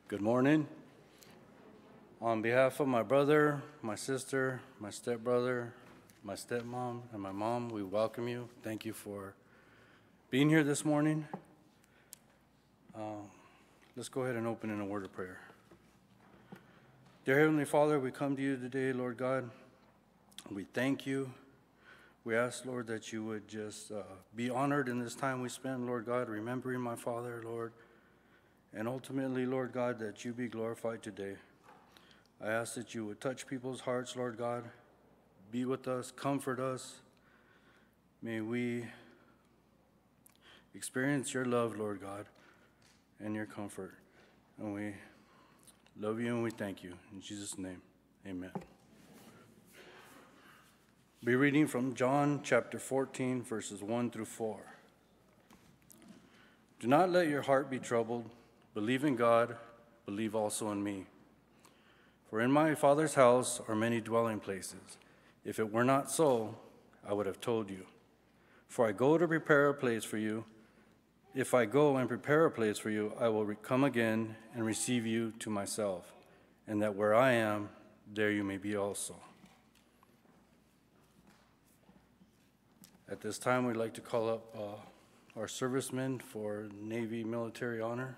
Good morning. On behalf of my brother, my sister, my stepbrother, my stepmom, and my mom, we welcome you. Thank you for being here this morning. Let's go ahead and open in a word of prayer. Dear Heavenly Father, we come to you today, Lord God. We thank you. We ask, Lord, that you would just be honored in this time we spend, Lord God, remembering my father, Lord. And ultimately, Lord God, that you be glorified today. I ask that you would touch people's hearts, Lord God. Be with us, comfort us. May we experience your love, Lord God, and your comfort. And we love you and we thank you. In Jesus' name, amen. Be reading from John chapter 14, verses 1 through 4. Do not let your heart be troubled. Believe in God, believe also in me. For in my Father's house are many dwelling places. If it were not so, I would have told you. For I go to prepare a place for you. If I go and prepare a place for you, I will come again and receive you to myself, and that where I am, there you may be also. At this time, we'd like to call up our servicemen for Navy military honor.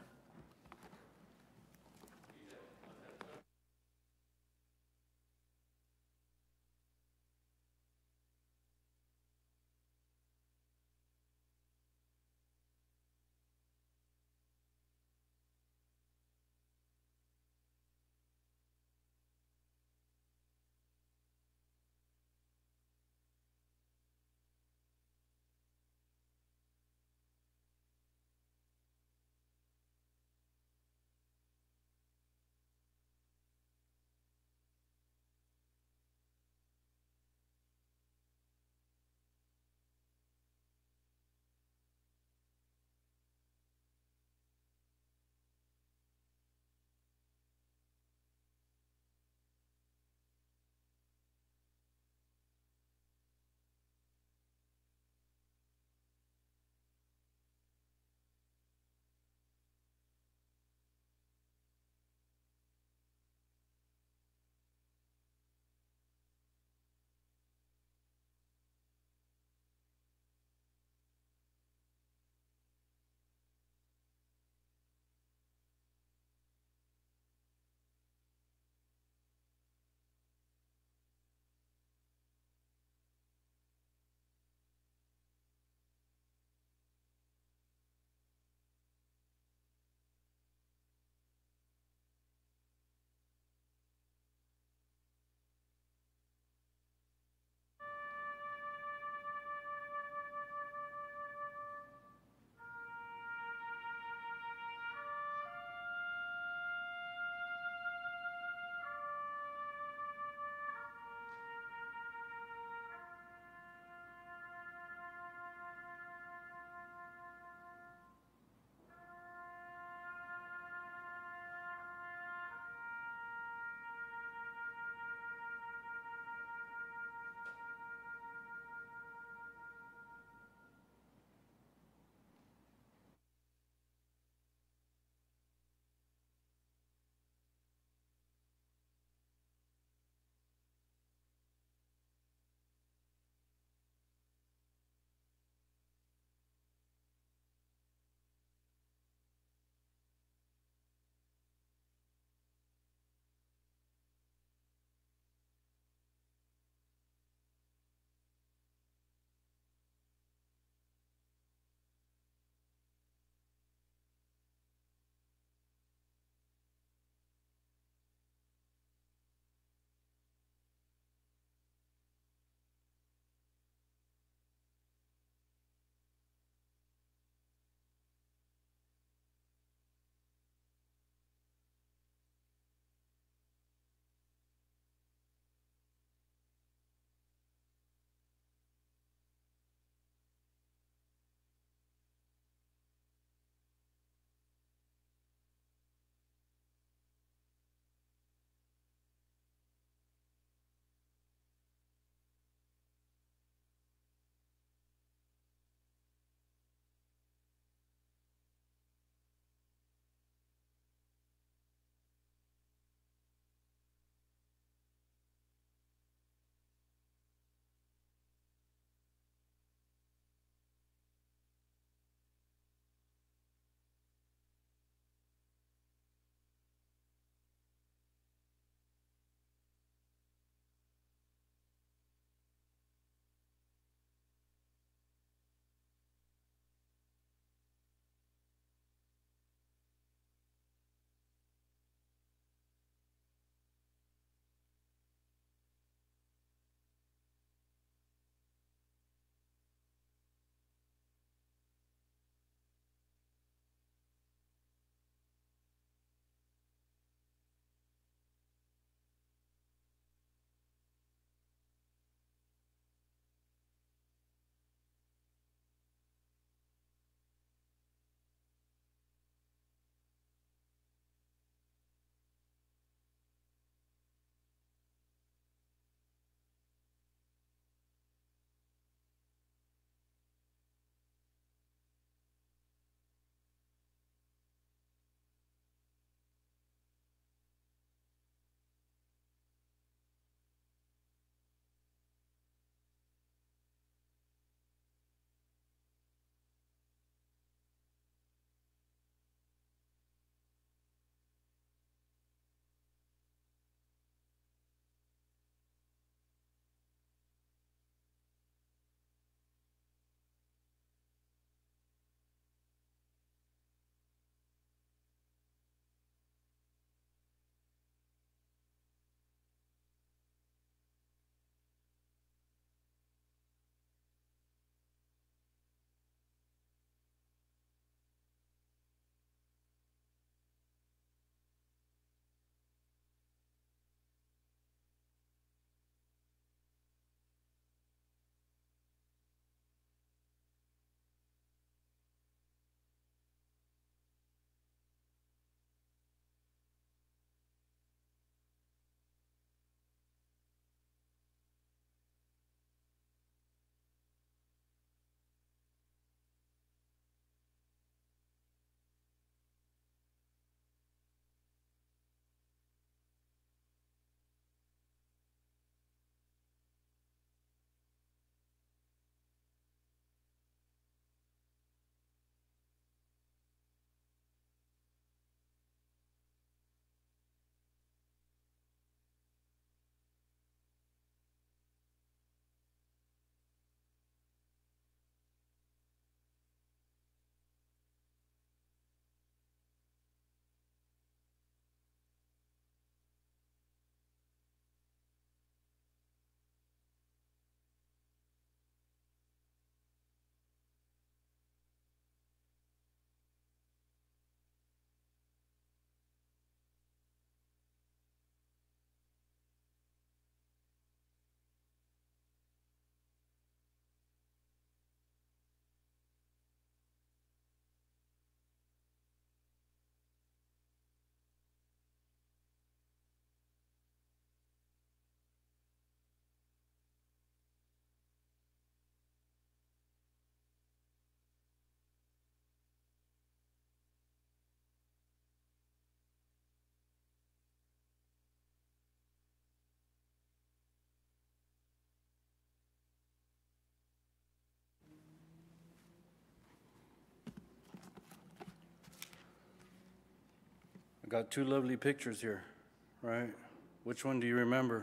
got two lovely pictures here, right? Which one do you remember?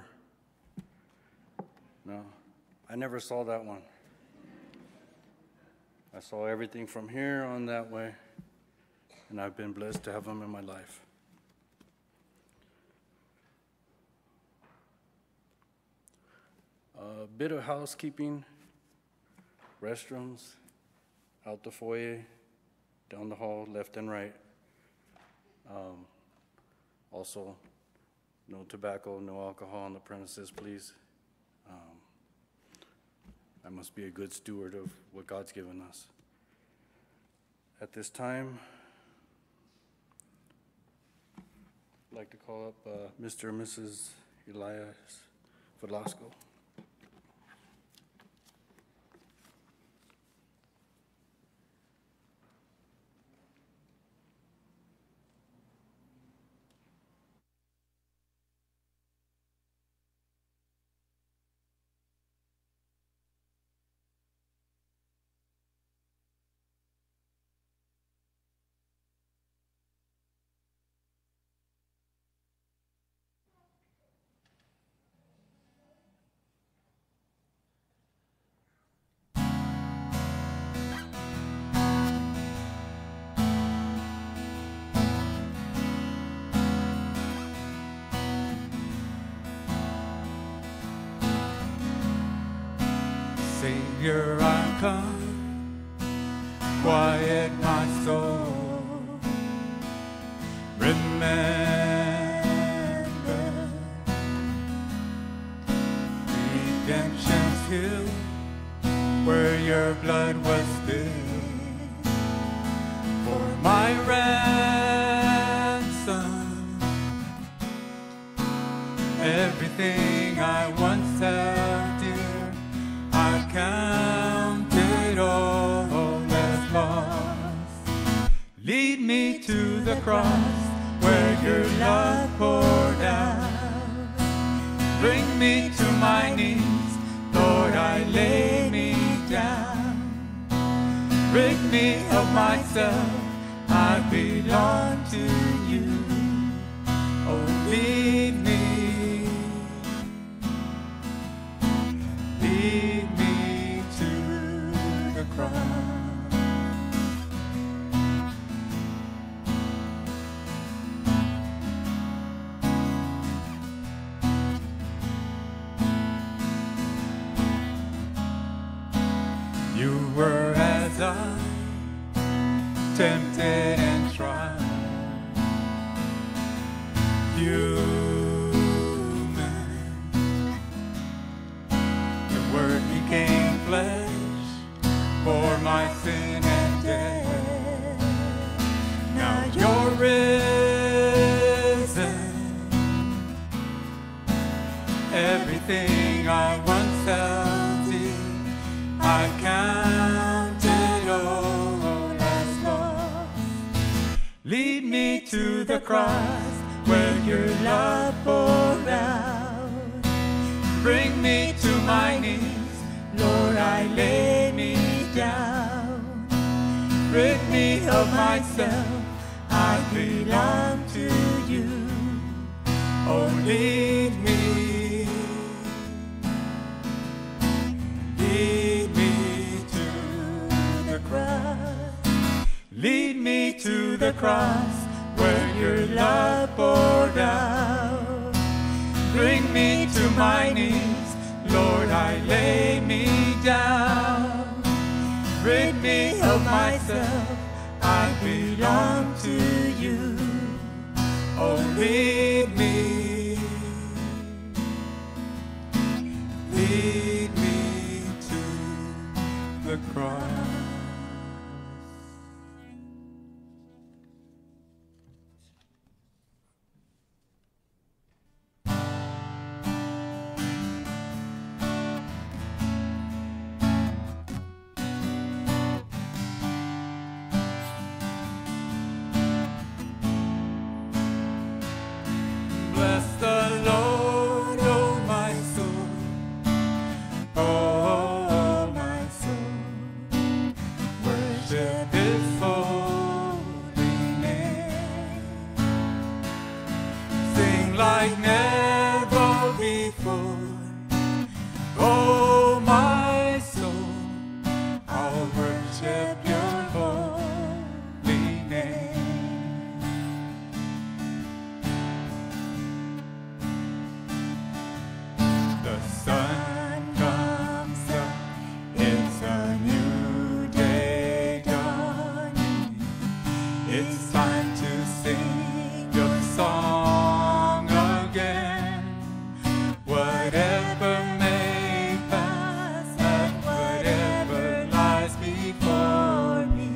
No, I never saw that one. I saw everything from here on that way, and I've been blessed to have them in my life. A bit of housekeeping, restrooms, out the foyer, down the hall, left and right. Also, no tobacco, no alcohol on the premises, please. I must be a good steward of what God's given us. At this time, I'd like to call up Mr. and Mrs. Elias Velasco. Savior, I come, quiet my soul. Remember redemption's hill, where your blood was spilled for my ransom. Everything I once held dear, I count it all as lost. Lead me to the cross where your love poured out. Bring me to my knees, Lord, I lay me down. Rid me of myself, I belong to you. Oh, lead me. Lead me to the cross. You were as I, tempted and tried. Word became flesh for my sin and death. Now you're risen. Everything I once held dear, I counted all as lost. Lead me to the cross where your love poured out. Bring me to my knees, Lord, I lay me down. Rid me of myself, I belong to you. Oh, lead me. Lead me to the cross. Lead me to the cross where your love poured out. Bring me to my knees, Lord, I lay me down. Rid me of myself, I belong to you. Oh, lead me. Lead me to the cross. Bless the Lord, oh my soul, oh my soul. Worship His holy name. like never before. Oh, my soul, I'll worship your holy name. The sun comes up, it's a new day dawning. It's time to sing your song again. Whatever may pass and whatever lies before me,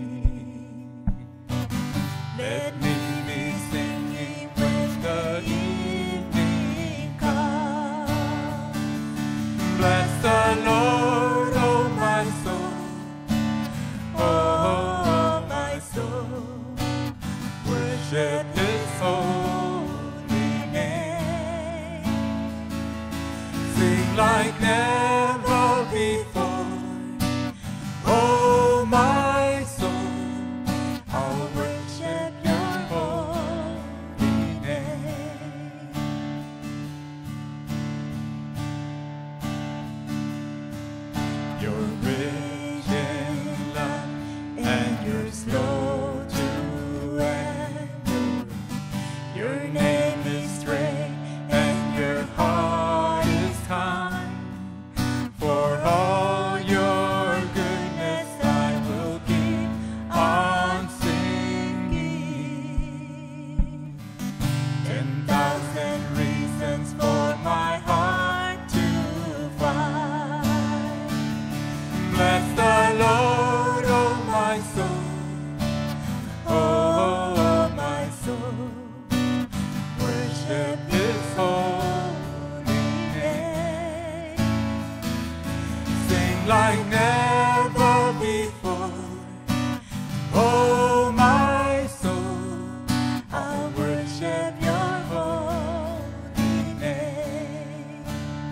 let me be singing when the evening comes. Bless the Lord, oh my soul, oh my soul, worship His holy name. Sing like never before. Oh, my soul, I'll worship your holy name. You're rich in love and you're slow to anger. Your name is straight and your heart is kind. For all your goodness I will keep on singing. 10,000 reasons for my heart to find. Bless the Lord, oh my soul, oh my soul, worship His holy name. Sing like never before. Oh, my soul, I'll worship your holy name.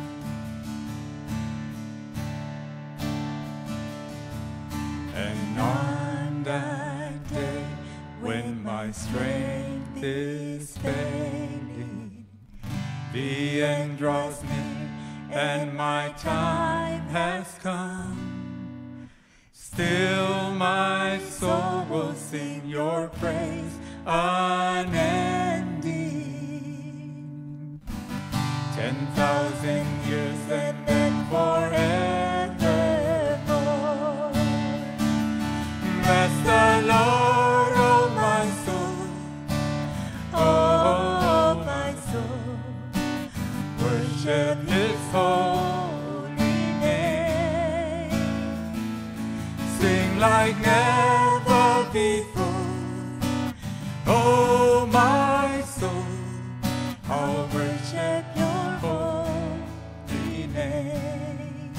And on that day when my strength is failing, the end draws near and my time has come. Still my soul will sing your praise unending. 10,000 years and then forevermore. Bless the Lord, oh my soul, oh my soul, worship His holy name. Sing like never before. Oh, my soul, I'll worship your holy name.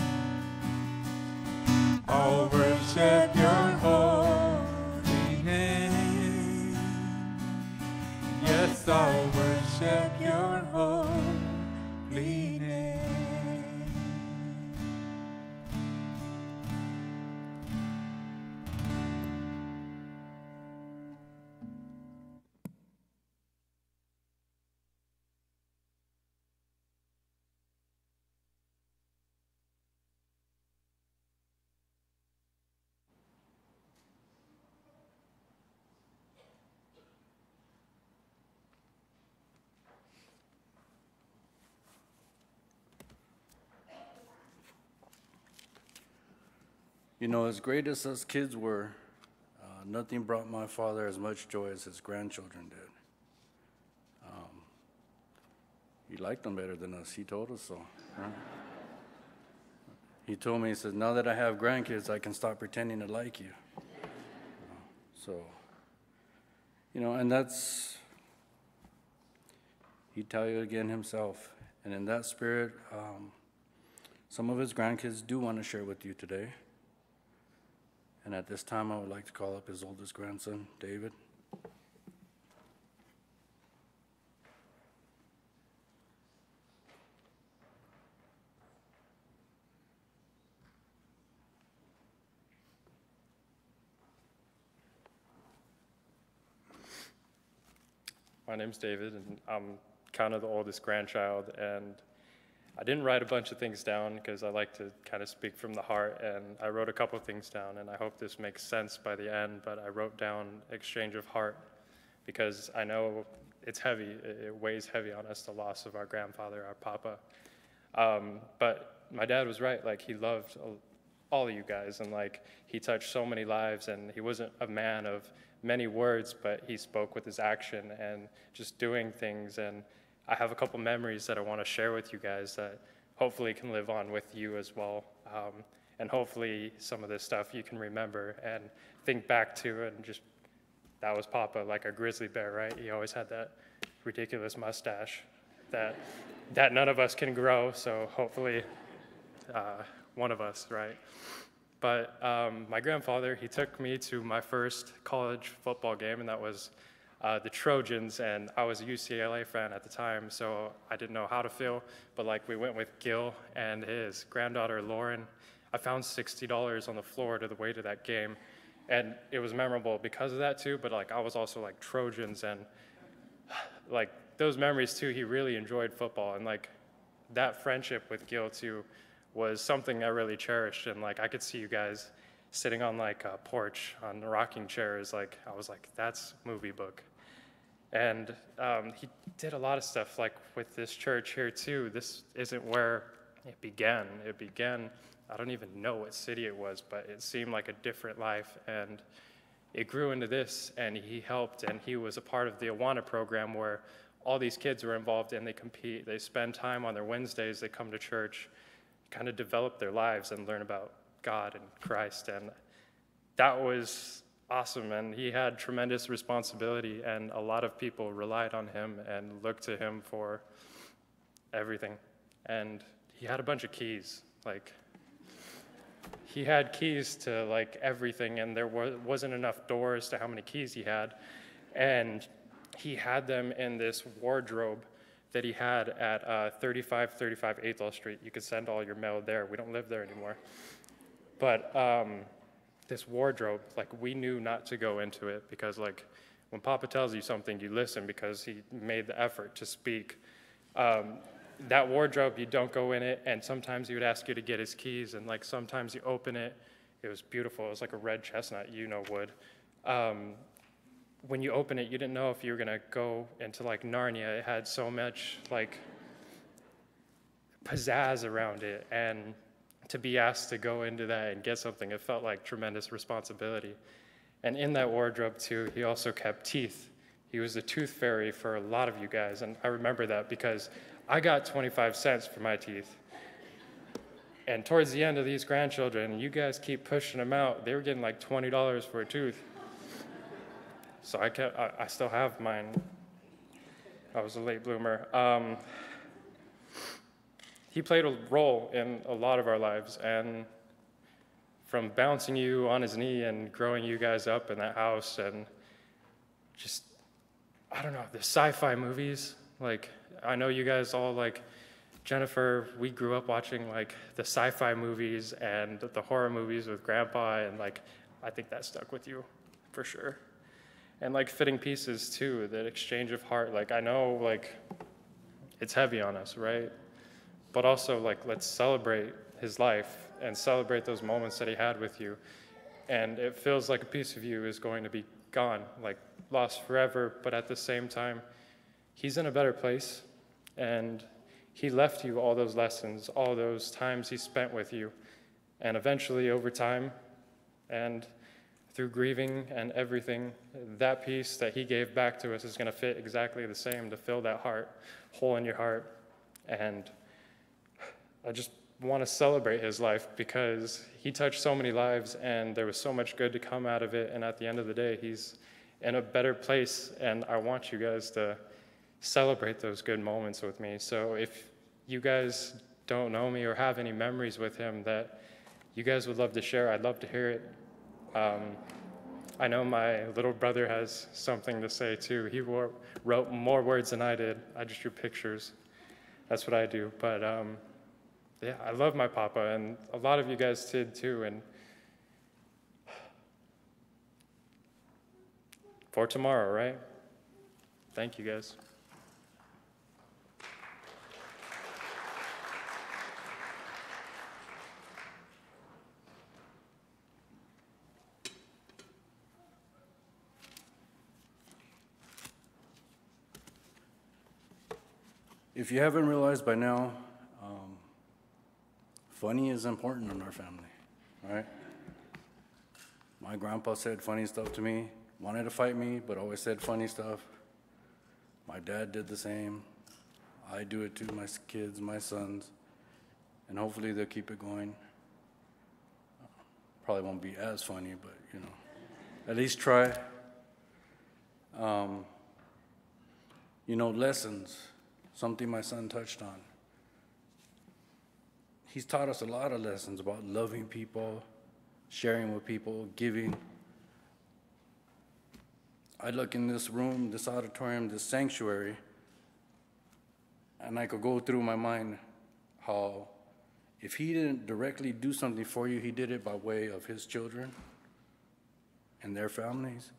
I'll worship your holy name. Yes, I'll worship your holy name. You know, as great as us kids were, nothing brought my father as much joy as his grandchildren did. He liked them better than us. He told us so. Huh? He told me, he says, now that I have grandkids, I can stop pretending to like you. So, you know, and that's, he'd tell you again himself. And in that spirit, some of his grandkids do want to share with you today. And at this time, I would like to call up his oldest grandson, David. My name's David, and I'm kind of the oldest grandchild, and I didn't write a bunch of things down because I like to kind of speak from the heart, and I wrote a couple things down, and I hope this makes sense by the end, but I wrote down exchange of heart because I know it's heavy. It weighs heavy on us, the loss of our grandfather, our papa. But my dad was right. Like, he loved all of you guys, and like, he touched so many lives, and he wasn't a man of many words, but he spoke with his action and just doing things. And I have a couple memories that I want to share with you guys that hopefully can live on with you as well. And hopefully some of this stuff you can remember and think back to, and just, that was Papa, like a grizzly bear, right? He always had that ridiculous mustache that none of us can grow, so hopefully one of us, right? But my grandfather, he took me to my first college football game, and that was the Trojans, and I was a UCLA fan at the time, so I didn't know how to feel, but like, we went with Gil and his granddaughter, Lauren. I found $60 on the floor to the way to that game, and it was memorable because of that too, but like, I was also like Trojans, and like, those memories too, he really enjoyed football, and like, that friendship with Gil too was something I really cherished. And like, I could see you guys sitting on like a porch on rocking chairs. Like, I was like, that's movie book. And he did a lot of stuff like with this church here too. This isn't where it began. It began, I don't even know what city it was, but it seemed like a different life, and it grew into this. And he helped, and he was a part of the Awana program where all these kids were involved, and they compete. They spend time on their Wednesdays. They come to church, kind of develop their lives and learn about God and Christ. And that was awesome. And he had tremendous responsibility, and a lot of people relied on him and looked to him for everything. And he had a bunch of keys. Like, he had keys to like everything, and there wasn't enough doors to how many keys he had. And he had them in this wardrobe that he had at 3535 8th Street. You could send all your mail there. We don't live there anymore. But this wardrobe, like, we knew not to go into it, because like, when Papa tells you something, you listen because he made the effort to speak. That wardrobe, you don't go in it, and sometimes he would ask you to get his keys, and like, sometimes you open it. It was beautiful. It was like a red chestnut, wood. When you open it, you didn't know if you were gonna go into like Narnia. It had so much like pizzazz around it, and to be asked to go into that and get something, it felt like tremendous responsibility. And in that wardrobe too, he also kept teeth. He was the tooth fairy for a lot of you guys, and I remember that because I got 25 cents for my teeth. And towards the end of these grandchildren, you guys keep pushing them out, they were getting like $20 for a tooth. So I still have mine. I was a late bloomer. He played a role in a lot of our lives, and from bouncing you on his knee and growing you guys up in that house, and just, I don't know, the sci-fi movies. Like, I know you guys all, like, Jennifer, we grew up watching like the sci-fi movies and the horror movies with Grandpa, and like, I think that stuck with you for sure. And like fitting pieces too, that exchange of heart. Like, I know like it's heavy on us, right? But also like, let's celebrate his life and celebrate those moments that he had with you. And it feels like a piece of you is going to be gone, like lost forever, but at the same time, he's in a better place, and he left you all those lessons, all those times he spent with you. And eventually over time, and through grieving and everything, that piece that he gave back to us is going to fit exactly the same to fill that hole in your heart. And I just want to celebrate his life because he touched so many lives, and there was so much good to come out of it. And at the end of the day, he's in a better place, and I want you guys to celebrate those good moments with me. So if you guys don't know me or have any memories with him that you guys would love to share, I'd love to hear it. I know my little brother has something to say too. He wrote more words than I did. I just drew pictures. That's what I do. But yeah, I love my papa, and a lot of you guys did too. And for tomorrow, right? Thank you guys. If you haven't realized by now, funny is important in our family, right? My grandpa said funny stuff to me, wanted to fight me, but always said funny stuff. My dad did the same. I do it to my kids, my sons, and hopefully they'll keep it going. Probably won't be as funny, but, you know, at least try. You know, lessons, something my son touched on. He's taught us a lot of lessons about loving people, sharing with people, giving. I look in this room, this auditorium, this sanctuary, and I could go through my mind how if he didn't directly do something for you, he did it by way of his children and their families.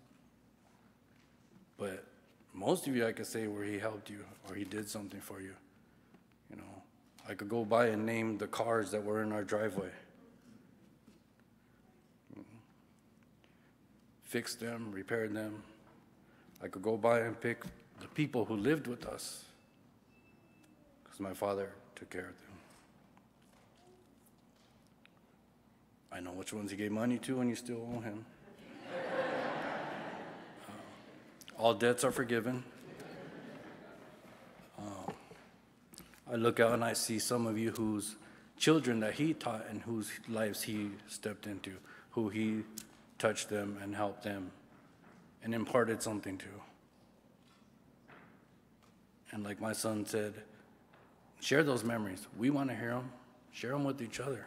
But most of you, I could say where he helped you or he did something for you. You know, I could go by and name the cars that were in our driveway. Fix them, repair them. I could go by and pick the people who lived with us because my father took care of them. I know which ones he gave money to and you still owe him. All debts are forgiven. I look out and I see some of you whose children that he taught and whose lives he stepped into, who he touched them and helped them and imparted something to. And like my son said, share those memories. We want to hear them. Share them with each other.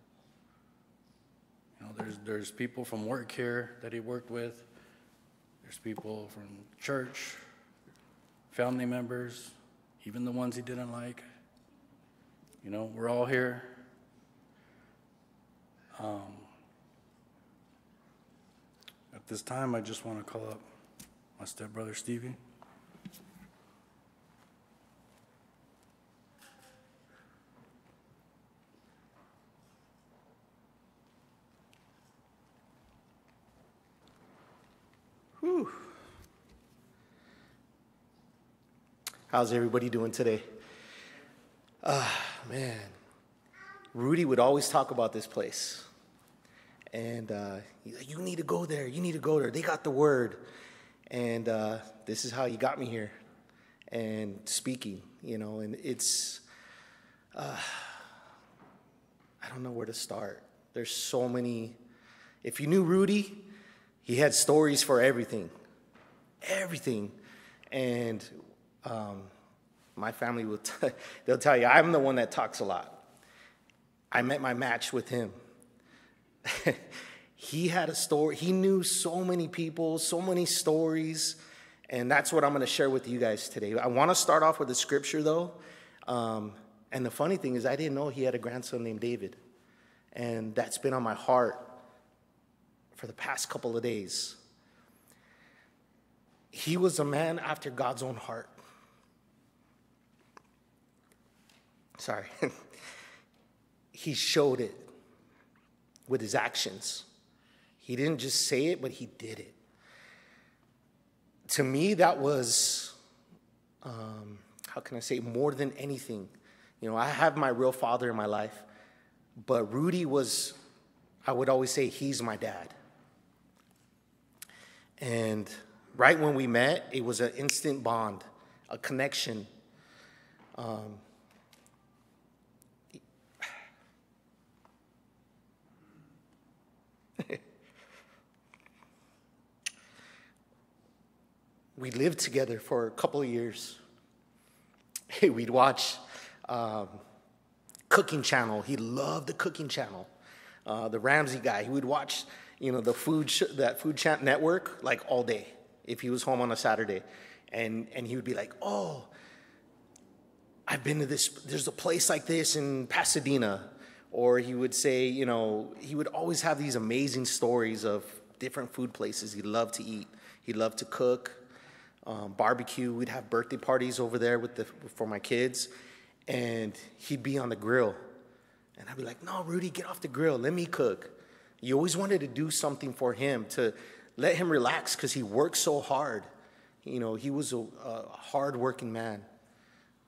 You know, there's people from work here that he worked with. There's people from church, family members, even the ones he didn't like. You know, we're all here. At this time, I just want to call up my stepbrother, Stevie. Whew. How's everybody doing today? Man, Rudy would always talk about this place. And he's like, you need to go there. You need to go there. They got the word. And this is how he got me here and speaking, you know. And it's, I don't know where to start. There's so many. If you knew Rudy, he had stories for everything. Everything. And my family will they'll tell you, I'm the one that talks a lot. I met my match with him. He had a story. He knew so many people, so many stories. And that's what I'm going to share with you guys today. I want to start off with a scripture, though. And the funny thing is, I didn't know he had a grandson named David. And that's been on my heart for the past couple of days. He was a man after God's own heart. Sorry. He showed it with his actions. He didn't just say it, but he did it. To me, that was, how can I say, more than anything. You know, I have my real father in my life, but Rudy was, I would always say, he's my dad. And right when we met, it was an instant bond, a connection. We lived together for a couple of years. We'd watch Cooking Channel. He loved the Cooking Channel. The Ramsay guy. He would watch, you know, the Food Channel network like all day if he was home on a Saturday, and he would be like, "Oh, I've been to this. There's a place like this in Pasadena." Or he would say, you know, he would always have these amazing stories of different food places he loved to eat. He loved to cook, barbecue. We'd have birthday parties over there for my kids, and he'd be on the grill. And I'd be like, no, Rudy, get off the grill. Let me cook. You always wanted to do something for him to let him relax because he worked so hard. You know, he was a hard-working man.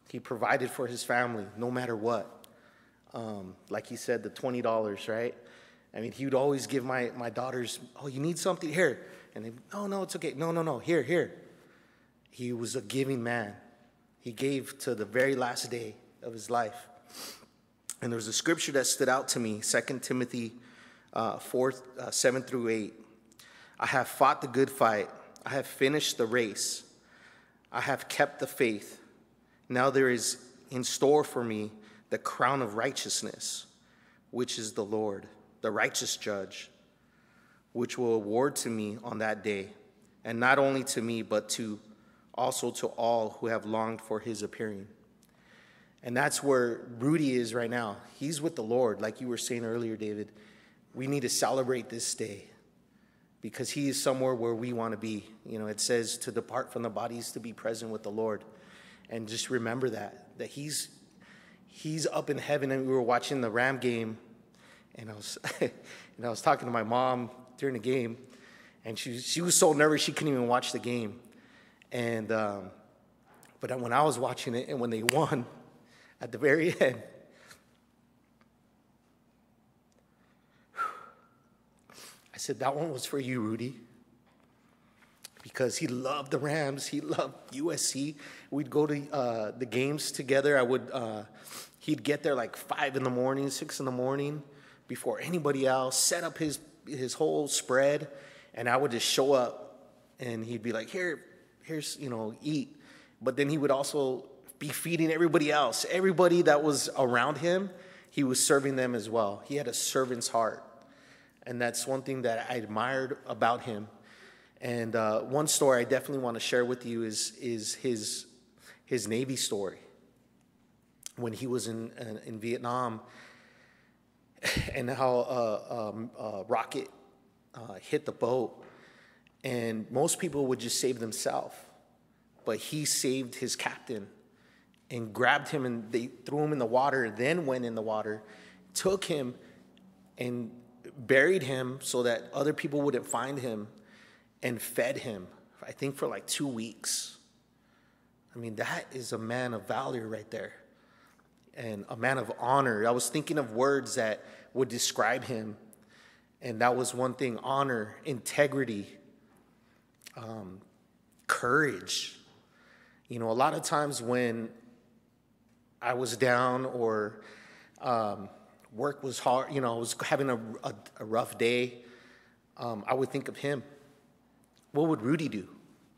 He provided for his family no matter what. Like he said, the $20, right? I mean, he would always give my daughters, oh, you need something? Here. And they, no, it's okay. No, here. He was a giving man. He gave to the very last day of his life. And there was a scripture that stood out to me, 2 Timothy 4, 7 through 8. I have fought the good fight. I have finished the race. I have kept the faith. Now there is in store for me the crown of righteousness, which is the Lord, the righteous judge, which will award to me on that day, and not only to me, but also to all who have longed for his appearing. And that's where Rudy is right now. He's with the Lord, like you were saying earlier, David. We need to celebrate this day because he is somewhere where we want to be. You know, it says to depart from the bodies to be present with the Lord. And just remember that he's up in heaven. And we were watching the Ram game, and I was talking to my mom during the game, and she was so nervous she couldn't even watch the game. And but when I was watching it and when they won at the very end, I said, that one was for you, Rudy. Because he loved the Rams. He loved USC. We'd go to the games together. He'd get there like 5 in the morning, 6 in the morning before anybody else, set up his whole spread, and I would just show up, and he'd be like, here's, eat. But then he would also be feeding everybody else. Everybody that was around him, he was serving them as well. He had a servant's heart. And that's one thing that I admired about him. And one story I definitely want to share with you is his Navy story. When he was in Vietnam, and how a rocket hit the boat. And most people would just save themselves. But he saved his captain and grabbed him, and they threw him in the water, then went in the water, took him and buried him so that other people wouldn't find him, and fed him, I think, for like 2 weeks. I mean, that is a man of valor right there, and a man of honor. I was thinking of words that would describe him, and that was one thing: honor, integrity, courage. A lot of times when I was down or work was hard, I was having a rough day, I would think of him. What would Rudy do?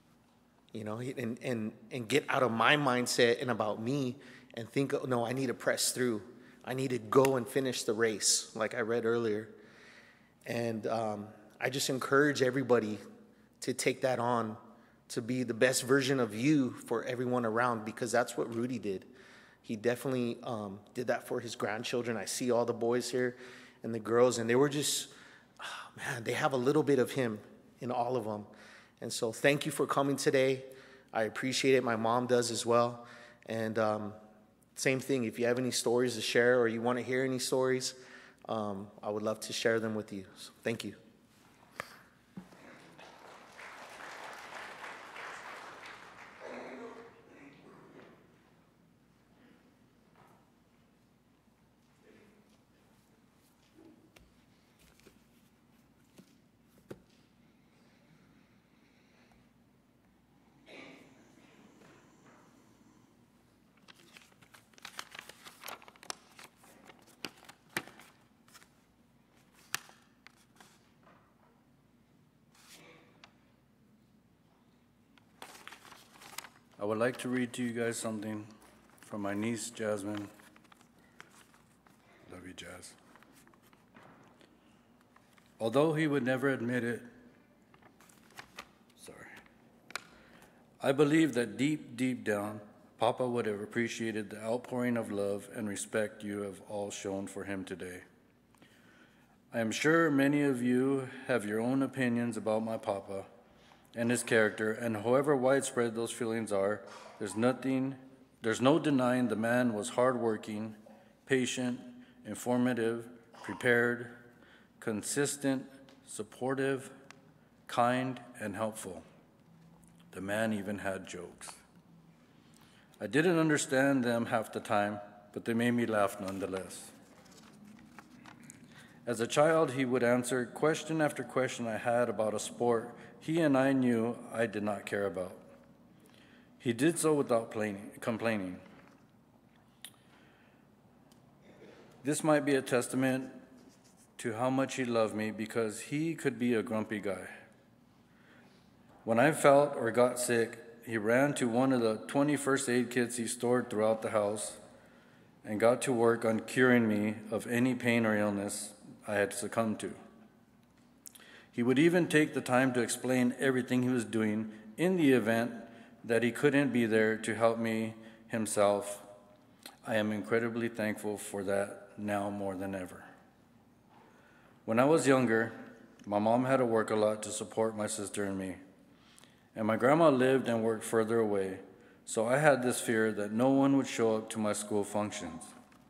And get out of my mindset and about me and think, no, I need to press through. I need to go and finish the race, like I read earlier. And I just encourage everybody to take that on, to be the best version of you for everyone around, because that's what Rudy did. He definitely did that for his grandchildren. I see all the boys here and the girls, and they were just, they have a little bit of him in all of them. And so thank you for coming today. I appreciate it. My mom does as well. And same thing, if you have any stories to share or you want to hear any stories, I would love to share them with you. So thank you. I would like to read to you guys something from my niece, Jasmine. Love you, Jazz. Although he would never admit it, I believe that deep down, Papa would have appreciated the outpouring of love and respect you have all shown for him today. I am sure many of you have your own opinions about my Papa and his character, and however widespread those feelings are, there's no denying the man was hardworking, patient, informative, prepared, consistent, supportive, kind, and helpful. The man even had jokes. I didn't understand them half the time, but they made me laugh nonetheless. As a child, he would answer question after question I had about a sport he and I knew I did not care about. He did so without complaining. This might be a testament to how much he loved me, because he could be a grumpy guy. When I felt or got sick, he ran to one of the 20 first aid kits he stored throughout the house and got to work on curing me of any pain or illness I had succumbed to. He would even take the time to explain everything he was doing in the event that he couldn't be there to help me himself. I am incredibly thankful for that now more than ever. When I was younger, my mom had to work a lot to support my sister and me, and my grandma lived and worked further away, so I had this fear that no one would show up to my school functions.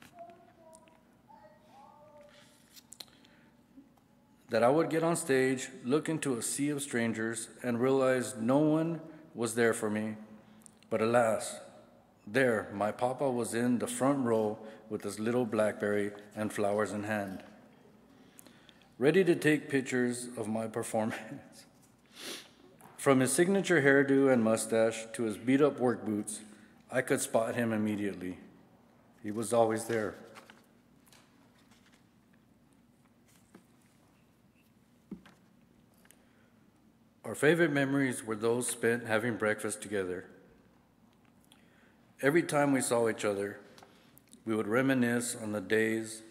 That I would get on stage, look into a sea of strangers, and realize no one was there for me. But alas, there, my papa was in the front row with his little BlackBerry and flowers in hand, ready to take pictures of my performance. From his signature hairdo and mustache to his beat-up work boots, I could spot him immediately. He was always there. Our favorite memories were those spent having breakfast together. Every time we saw each other, we would reminisce on the days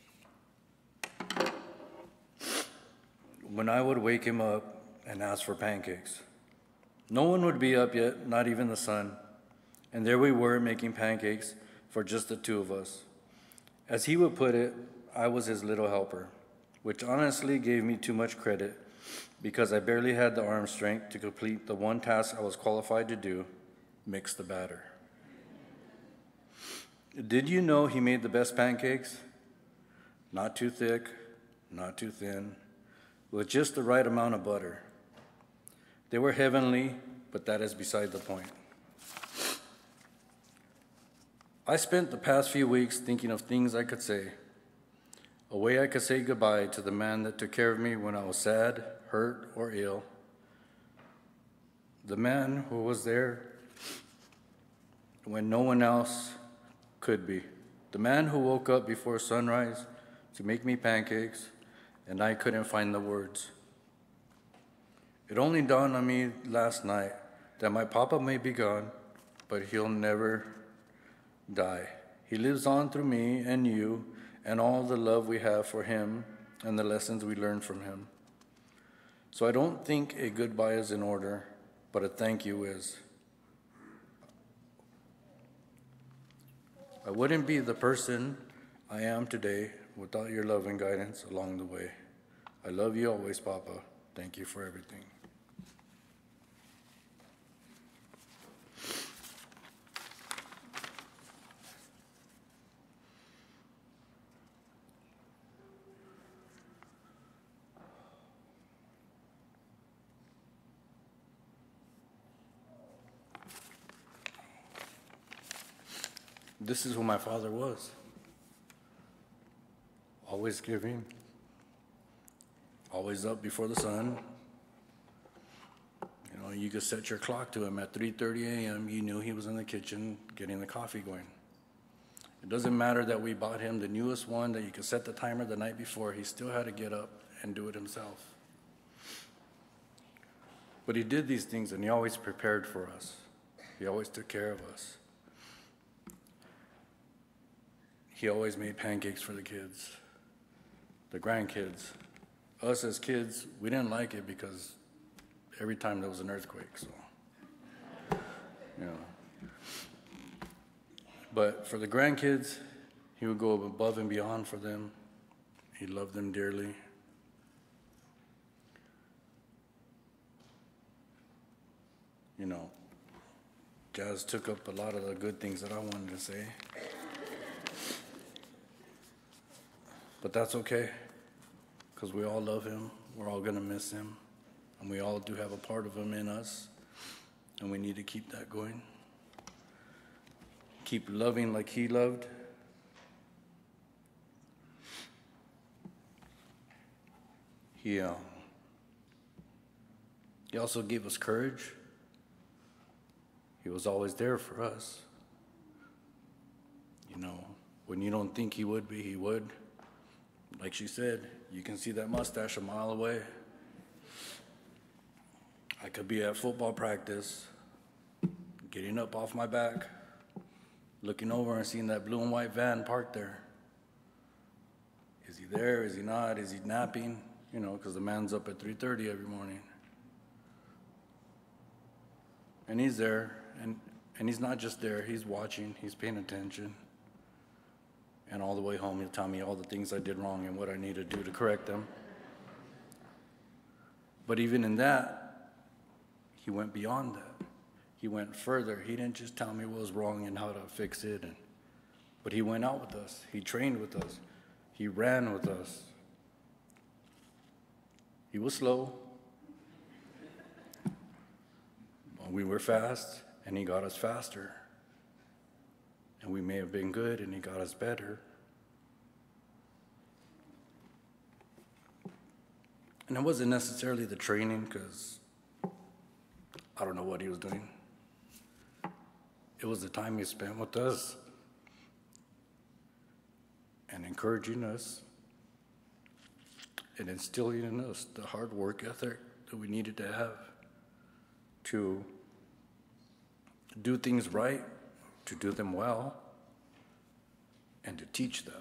when I would wake him up and ask for pancakes. No one would be up yet, not even the sun, and there we were making pancakes for just the two of us. As he would put it, I was his little helper, which honestly gave me too much credit, because I barely had the arm strength to complete the one task I was qualified to do: mix the batter. Did you know he made the best pancakes? Not too thick, not too thin, with just the right amount of butter. They were heavenly, but that is beside the point. I spent the past few weeks thinking of things I could say, a way I could say goodbye to the man that took care of me when I was sad, hurt, or ill. The man who was there when no one else could be. The man who woke up before sunrise to make me pancakes, and I couldn't find the words. It only dawned on me last night that my papa may be gone, but he'll never die. He lives on through me and you and all the love we have for him and the lessons we learned from him. So I don't think a goodbye is in order, but a thank you is. I wouldn't be the person I am today without your love and guidance along the way. I love you always, Papa. Thank you for everything. This is who my father was. Always giving, always up before the sun. You know, you could set your clock to him at 3:30 a.m. You knew he was in the kitchen getting the coffee going. It doesn't matter that we bought him the newest one that you could set the timer the night before. He still had to get up and do it himself. But he did these things, and he always prepared for us. He always took care of us. He always made pancakes for the kids, the grandkids. Us as kids, we didn't like it because every time there was an earthquake, so, you know. But for the grandkids, he would go above and beyond for them. He loved them dearly. You know, Jazz took up a lot of the good things that I wanted to say. But that's okay, because we all love him. We're all going to miss him. And we all do have a part of him in us, and we need to keep that going. keep loving like he loved. He also gave us courage. He was always there for us. You know, when you don't think he would be, he would. Like she said, you can see that mustache a mile away. I could be at football practice, getting up off my back, looking over and seeing that blue and white van parked there. Is he there? Is he not? Is he napping? You know, because the man's up at 3:30 every morning. And he's there, and he's not just there, he's watching, he's paying attention. And all the way home, he'll tell me all the things I did wrong and what I need to do to correct them. But even in that, he went beyond that. He went further. He didn't just tell me what was wrong and how to fix it, but he went out with us. He trained with us. He ran with us. He was slow. But we were fast, and he got us faster. And we may have been good, and he got us better. And it wasn't necessarily the training, because I don't know what he was doing. It was the time he spent with us and encouraging us and instilling in us the hard work ethic that we needed to have to do things right, to do them well, and to teach that.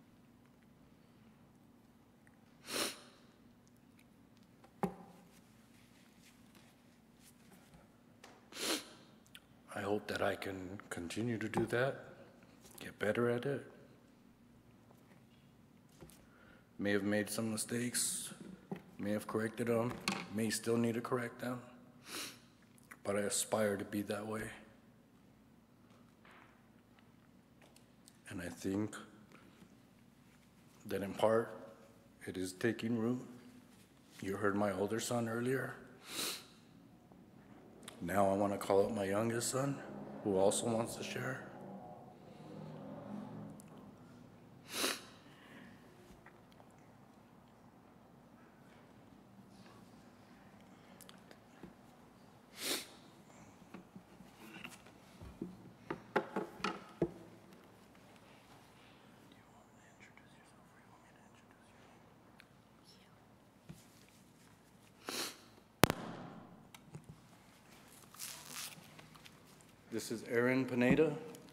I hope that I can continue to do that, get better at it. May have made some mistakes, may have corrected them, may still need to correct them, but I aspire to be that way. And I think that in part, it is taking root. You heard my older son earlier. Now I want to call out my youngest son, who also wants to share. This is Aaron Pineda.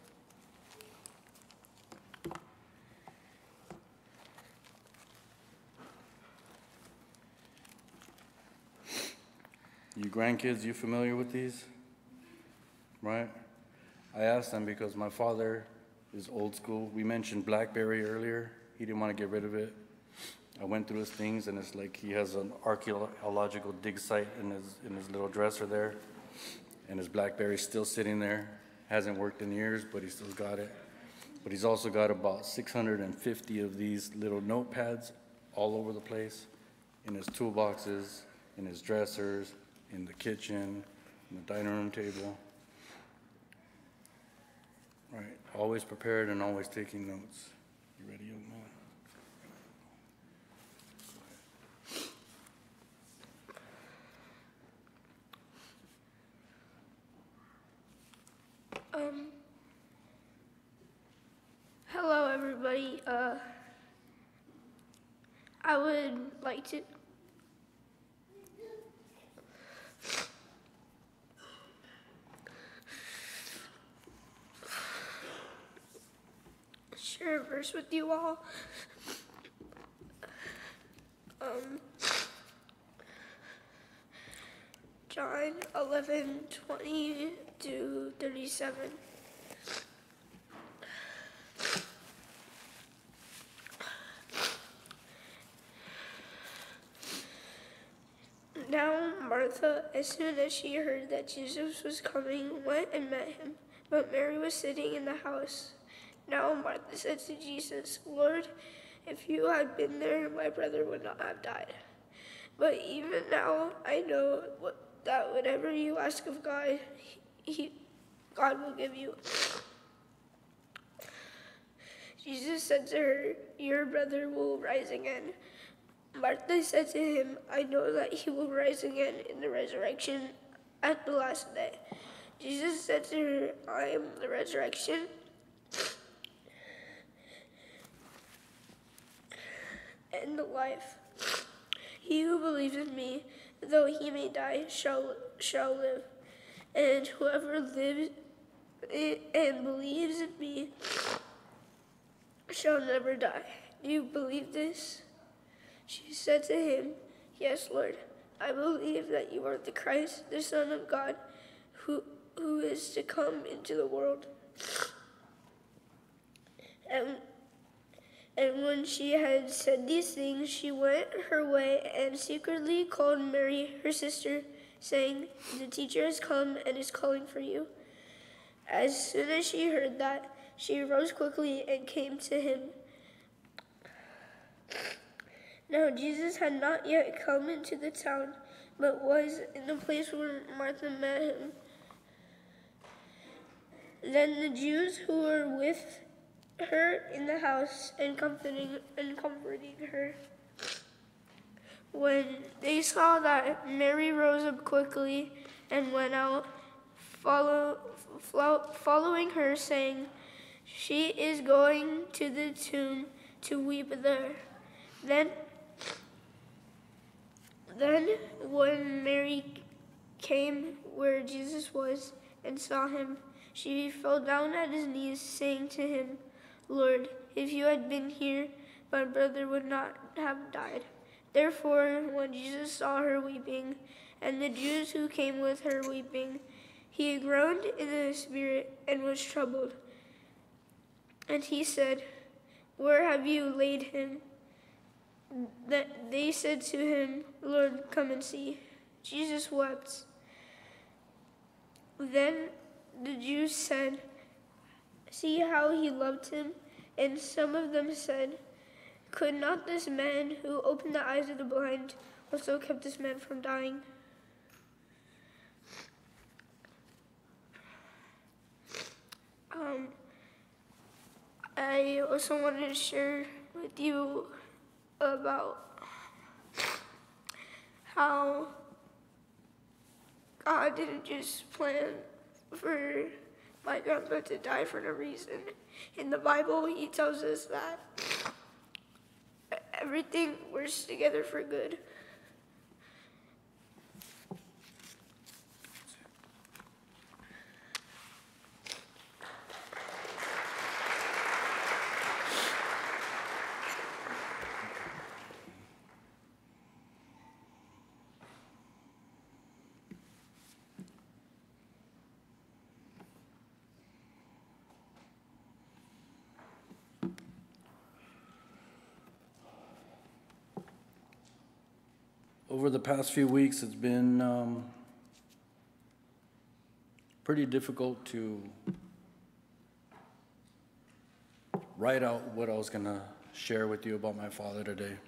You grandkids, you familiar with these? Right? I asked them because my father is old school. We mentioned BlackBerry earlier. He didn't want to get rid of it. I went through his things, and it's like he has an archaeological dig site in his little dresser there. And his BlackBerry's still sitting there. Hasn't worked in years, but he still got it. But he's also got about 650 of these little notepads all over the place, in his toolboxes, in his dressers, in the kitchen, in the dining room table. Right, always prepared and always taking notes. You ready, young man? Hello, everybody. I would like to share a verse with you all. John 11:20-37. Now Martha, as soon as she heard that Jesus was coming, went and met him, but Mary was sitting in the house. Now Martha said to Jesus, "Lord, if you had been there, my brother would not have died. But even now I know that whatever you ask of God, God will give you." Jesus said to her, "Your brother will rise again." Martha said to him, "I know that he will rise again in the resurrection at the last day." Jesus said to her, "I am the resurrection and the life. He who believes in me, though he may die, shall live. And whoever lives and believes in me shall never die. Do you believe this?" She said to him, "Yes, Lord. I believe that you are the Christ, the Son of God, who is to come into the world." And when she had said these things, she went her way and secretly called Mary, her sister, saying, "The teacher has come and is calling for you." As soon as she heard that, she rose quickly and came to him. Now Jesus had not yet come into the town, but was in the place where Martha met him. Then the Jews who were with her in the house and comforting her, when they saw that Mary rose up quickly and went out, following her, saying, "She is going to the tomb to weep there." Then when Mary came where Jesus was and saw him, she fell down at his knees, saying to him, "Lord, if you had been here, my brother would not have died." Therefore, when Jesus saw her weeping, and the Jews who came with her weeping, he groaned in the spirit and was troubled. And he said, "Where have you laid him?" They said to him, "Lord, come and see." Jesus wept. Then the Jews said, "See how he loved him." And some of them said, "Could not this man who opened the eyes of the blind also kept this man from dying?" I also wanted to share with you about how God didn't just plan for my grandpa to die for no reason. In the Bible, he tells us that everything works together for good. Over the past few weeks, it's been pretty difficult to write out what I was going to share with you about my father today.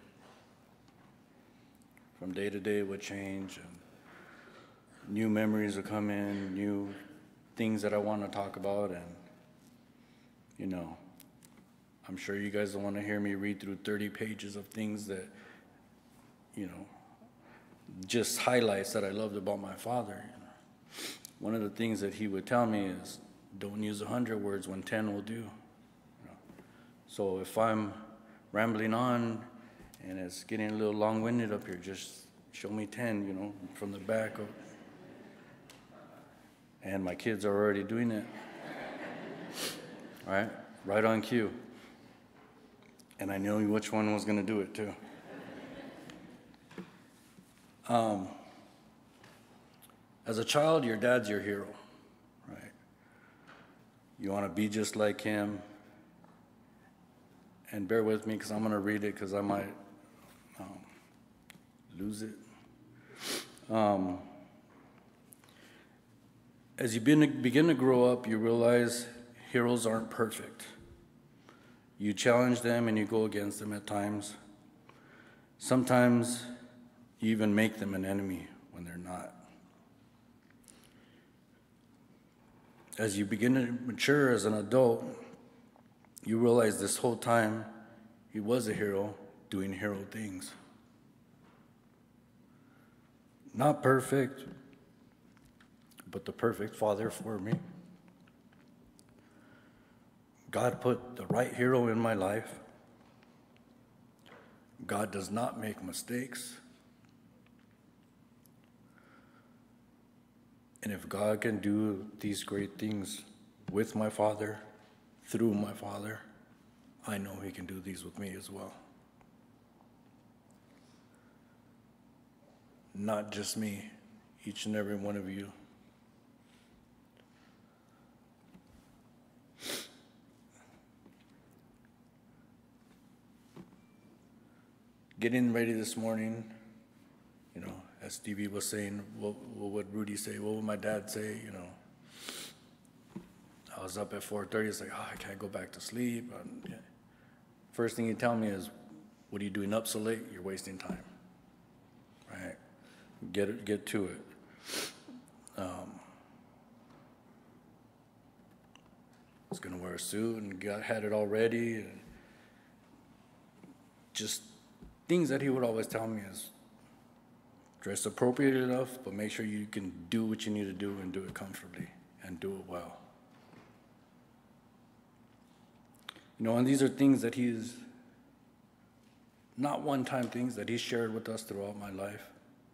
From day to day, it would change, and new memories would come in, new things that I want to talk about, and, you know, I'm sure you guys don't want to hear me read through 30 pages of things that, you know, just highlights that I loved about my father. You know. One of the things that he would tell me is, don't use 100 words when 10 will do. You know. So if I'm rambling on and it's getting a little long-winded up here, just show me 10, you know, from the back. And my kids are already doing it. All right, right on cue. And I knew which one was going to do it too. As a child, your dad's your hero, right? You want to be just like him. And bear with me because I'm going to read it because I might lose it. As you begin to grow up, you realize heroes aren't perfect. You challenge them and you go against them at times. Sometimes you even make them an enemy when they're not. As you begin to mature as an adult, you realize this whole time he was a hero doing hero things. Not perfect, but the perfect father for me. God put the right hero in my life. God does not make mistakes. And if God can do these great things with my father, through my father, I know he can do these with me as well. Not just me, each and every one of you. Getting ready this morning, you know, as Stevie was saying, what would Rudy say? What would my dad say? You know, I was up at 4:30. It's like, oh, I can't go back to sleep. First thing he'd tell me is, what are you doing up so late? You're wasting time. Right? Get to it. I was gonna wear a suit and had it all ready, and just things that he would always tell me is, dress appropriate enough, but make sure you can do what you need to do and do it comfortably and do it well. You know, and these are things that he's not one-time things that he's shared with us throughout my life.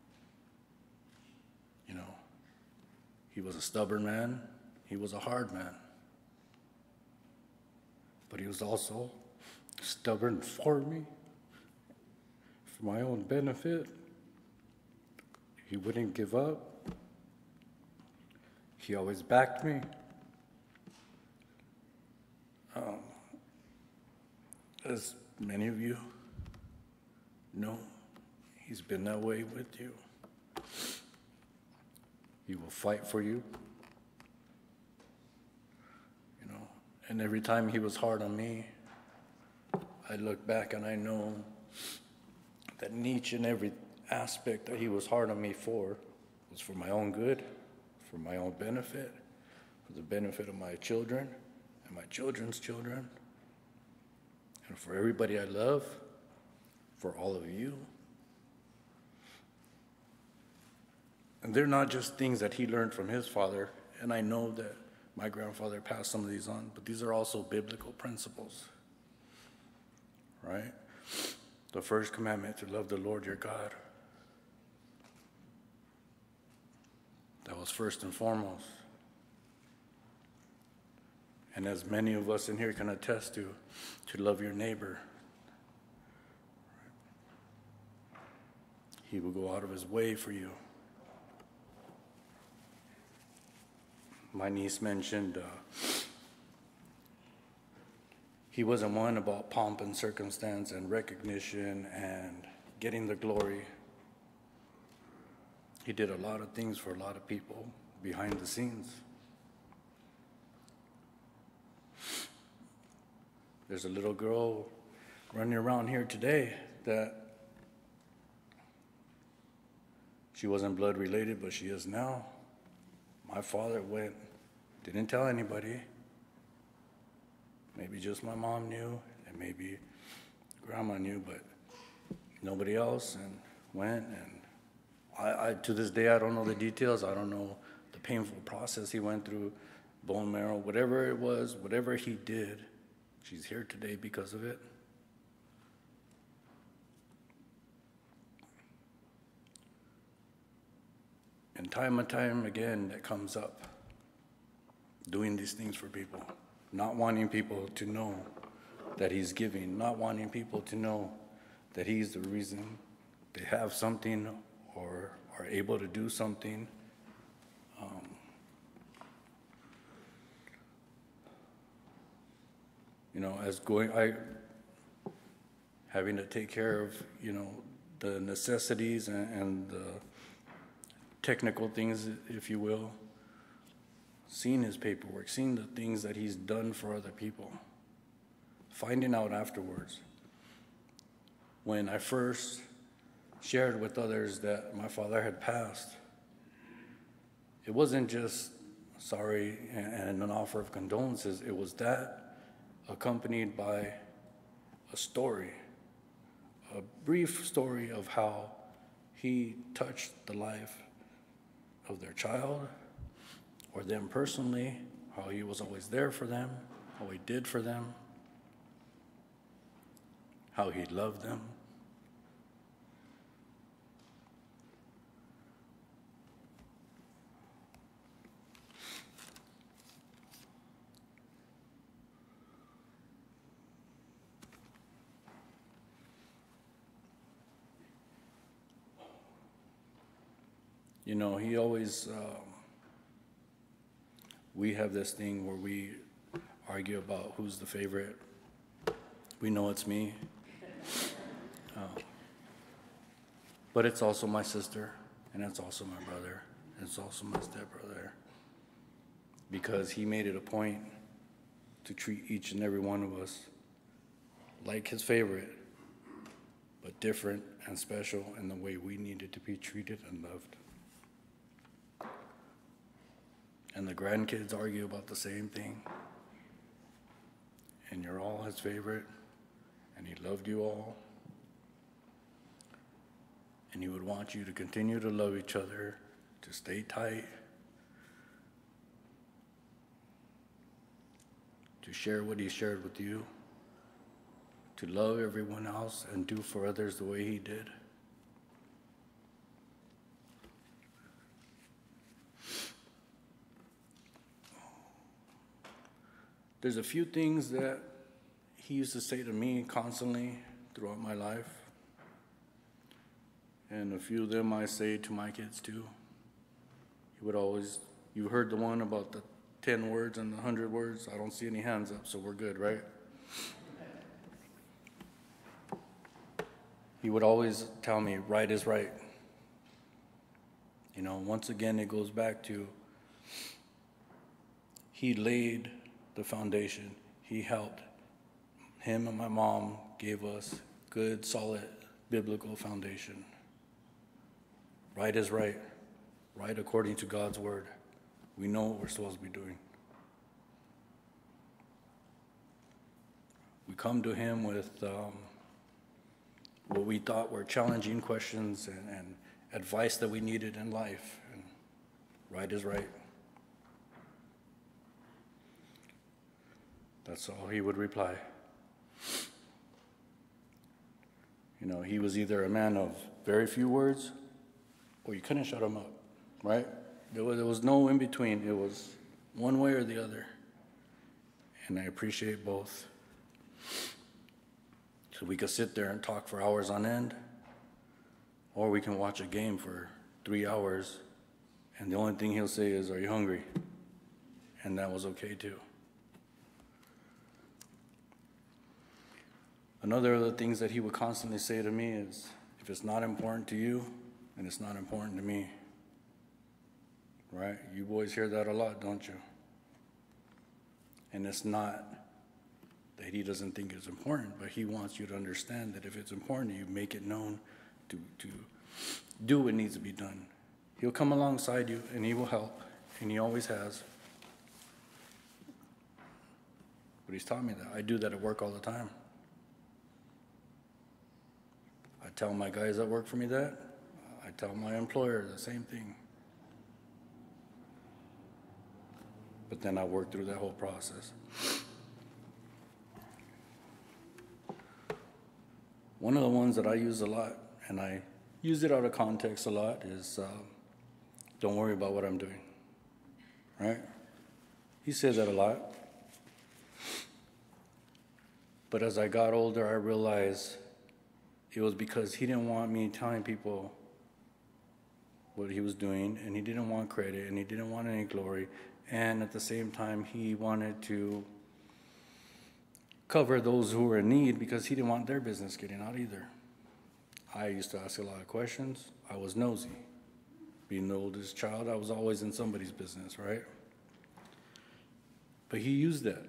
You know, he was a stubborn man. He was a hard man. But he was also stubborn for me, for my own benefit. He wouldn't give up. He always backed me. As many of you know, he's been that way with you. He will fight for you. You know, and every time he was hard on me, I look back and I know that in each and every aspect that he was hard on me for was for my own good, for my own benefit, for the benefit of my children and my children's children, and for everybody I love, for all of you. And they're not just things that he learned from his father, and I know that my grandfather passed some of these on, but these are also biblical principles, right? The first commandment, to love the Lord your God. That was first and foremost. And as many of us in here can attest to love your neighbor. He will go out of his way for you. My niece mentioned he wasn't one about pomp and circumstance and recognition and getting the glory. He did a lot of things for a lot of people behind the scenes. There's a little girl running around here today that she wasn't blood related, but she is now. My father went, didn't tell anybody. Maybe just my mom knew, and maybe grandma knew, but nobody else, and went. And I to this day, I don't know the details. I don't know the painful process he went through, bone marrow, whatever it was, whatever he did. She's here today because of it. And time and time again, that comes up. Doing these things for people. Not wanting people to know that he's giving. Not wanting people to know that he's the reason they have something or are able to do something. You know, having to take care of, you know, the necessities and the technical things, if you will. Seeing his paperwork, seeing the things that he's done for other people. Finding out afterwards. When I first shared with others that my father had passed, it wasn't just sorry and an offer of condolences. It was that, accompanied by a story, a brief story of how he touched the life of their child or them personally, how he was always there for them, how he did for them, how he loved them. You know, he always, we have this thing where we argue about who's the favorite. We know it's me. But it's also my sister, and it's also my brother, and it's also my stepbrother. Because he made it a point to treat each and every one of us like his favorite, but different and special in the way we needed to be treated and loved. And the grandkids argue about the same thing. And you're all his favorite, and he loved you all. And he would want you to continue to love each other, to stay tight, to share what he shared with you, to love everyone else and do for others the way he did. There's a few things that he used to say to me constantly throughout my life. And a few of them I say to my kids too. He would always, you heard the one about the 10 words and the 100 words. I don't see any hands up, so we're good, right? He would always tell me, right is right. You know, once again, it goes back to he laid the foundation. He helped. Him and my mom gave us good, solid, biblical foundation. Right is right. Right according to God's word. We know what we're supposed to be doing. We come to him with what we thought were challenging questions and advice that we needed in life. And right is right. That's all he would reply. You know, he was either a man of very few words or you couldn't shut him up, right? There was no in between. It was one way or the other. And I appreciate both. So we could sit there and talk for hours on end, or we can watch a game for 3 hours, and the only thing he'll say is, "Are you hungry?" And that was okay too. Another of the things that he would constantly say to me is, if it's not important to you, then it's not important to me. Right? You boys hear that a lot, don't you? And it's not that he doesn't think it's important, but he wants you to understand that if it's important to you, make it known to do what needs to be done. He'll come alongside you and he will help, and he always has. But he's taught me that. I do that at work all the time. I tell my guys that work for me that. I tell my employer the same thing. But then I work through that whole process. One of the ones that I use a lot, and I use it out of context a lot, is don't worry about what I'm doing. Right? He says that a lot. But as I got older, I realized it was because he didn't want me telling people what he was doing, and he didn't want credit, and he didn't want any glory, and at the same time, he wanted to cover those who were in need because he didn't want their business getting out either. I used to ask a lot of questions. I was nosy. Being the oldest child, I was always in somebody's business, right? But he used that.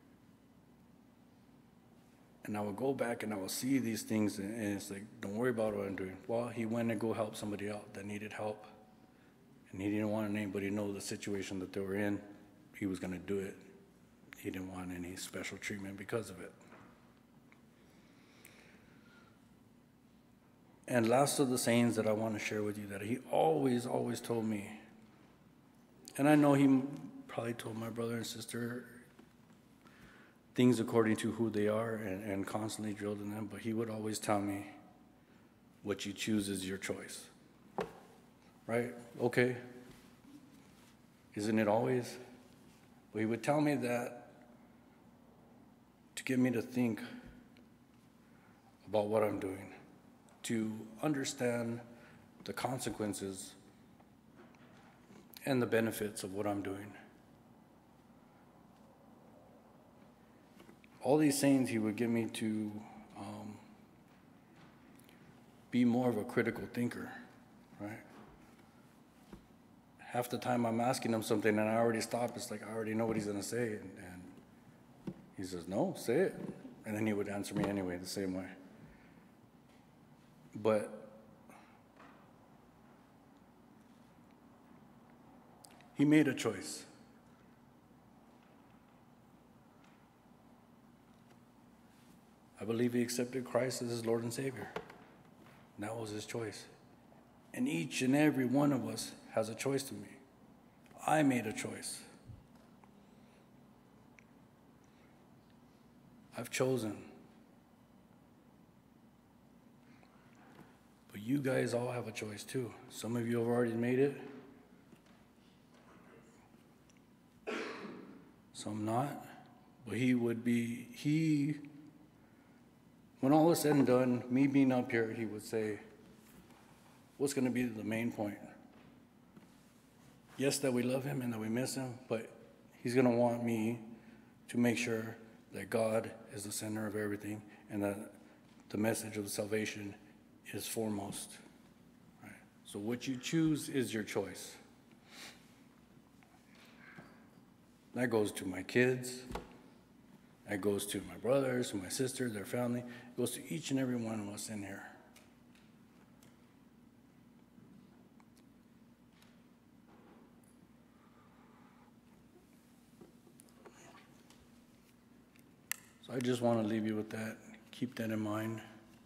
And I would go back and I would see these things, and it's like, don't worry about what I'm doing. Well, he went and go help somebody out that needed help. And he didn't want anybody to know the situation that they were in. He was going to do it he didn't want any special treatment because of it. And last of the sayings that I want to share with you that he always told me, and I know he probably told my brother and sister things according to who they are and constantly drilled in them, but he would always tell me, what you choose is your choice. Right? Okay. Isn't it always? But he would tell me that to get me to think about what I'm doing, to understand the consequences and the benefits of what I'm doing. All these sayings he would get me to be more of a critical thinker, right? Half the time I'm asking him something and I already stop, it's like I already know what he's gonna say, and he says, no, say it. And then he would answer me anyway the same way. But he made a choice. I believe he accepted Christ as his Lord and Savior. And that was his choice. And each and every one of us has a choice to make. I made a choice. I've chosen. But you guys all have a choice too. Some of you have already made it. Some not. But when all is said and done, me being up here, he would say, what's going to be the main point? Yes, that we love him and that we miss him, but he's going to want me to make sure that God is the center of everything and that the message of salvation is foremost. Right? So what you choose is your choice. That goes to my kids. That goes to my brothers, to my sister, their family. It goes to each and every one of us in here. So I just want to leave you with that. Keep that in mind.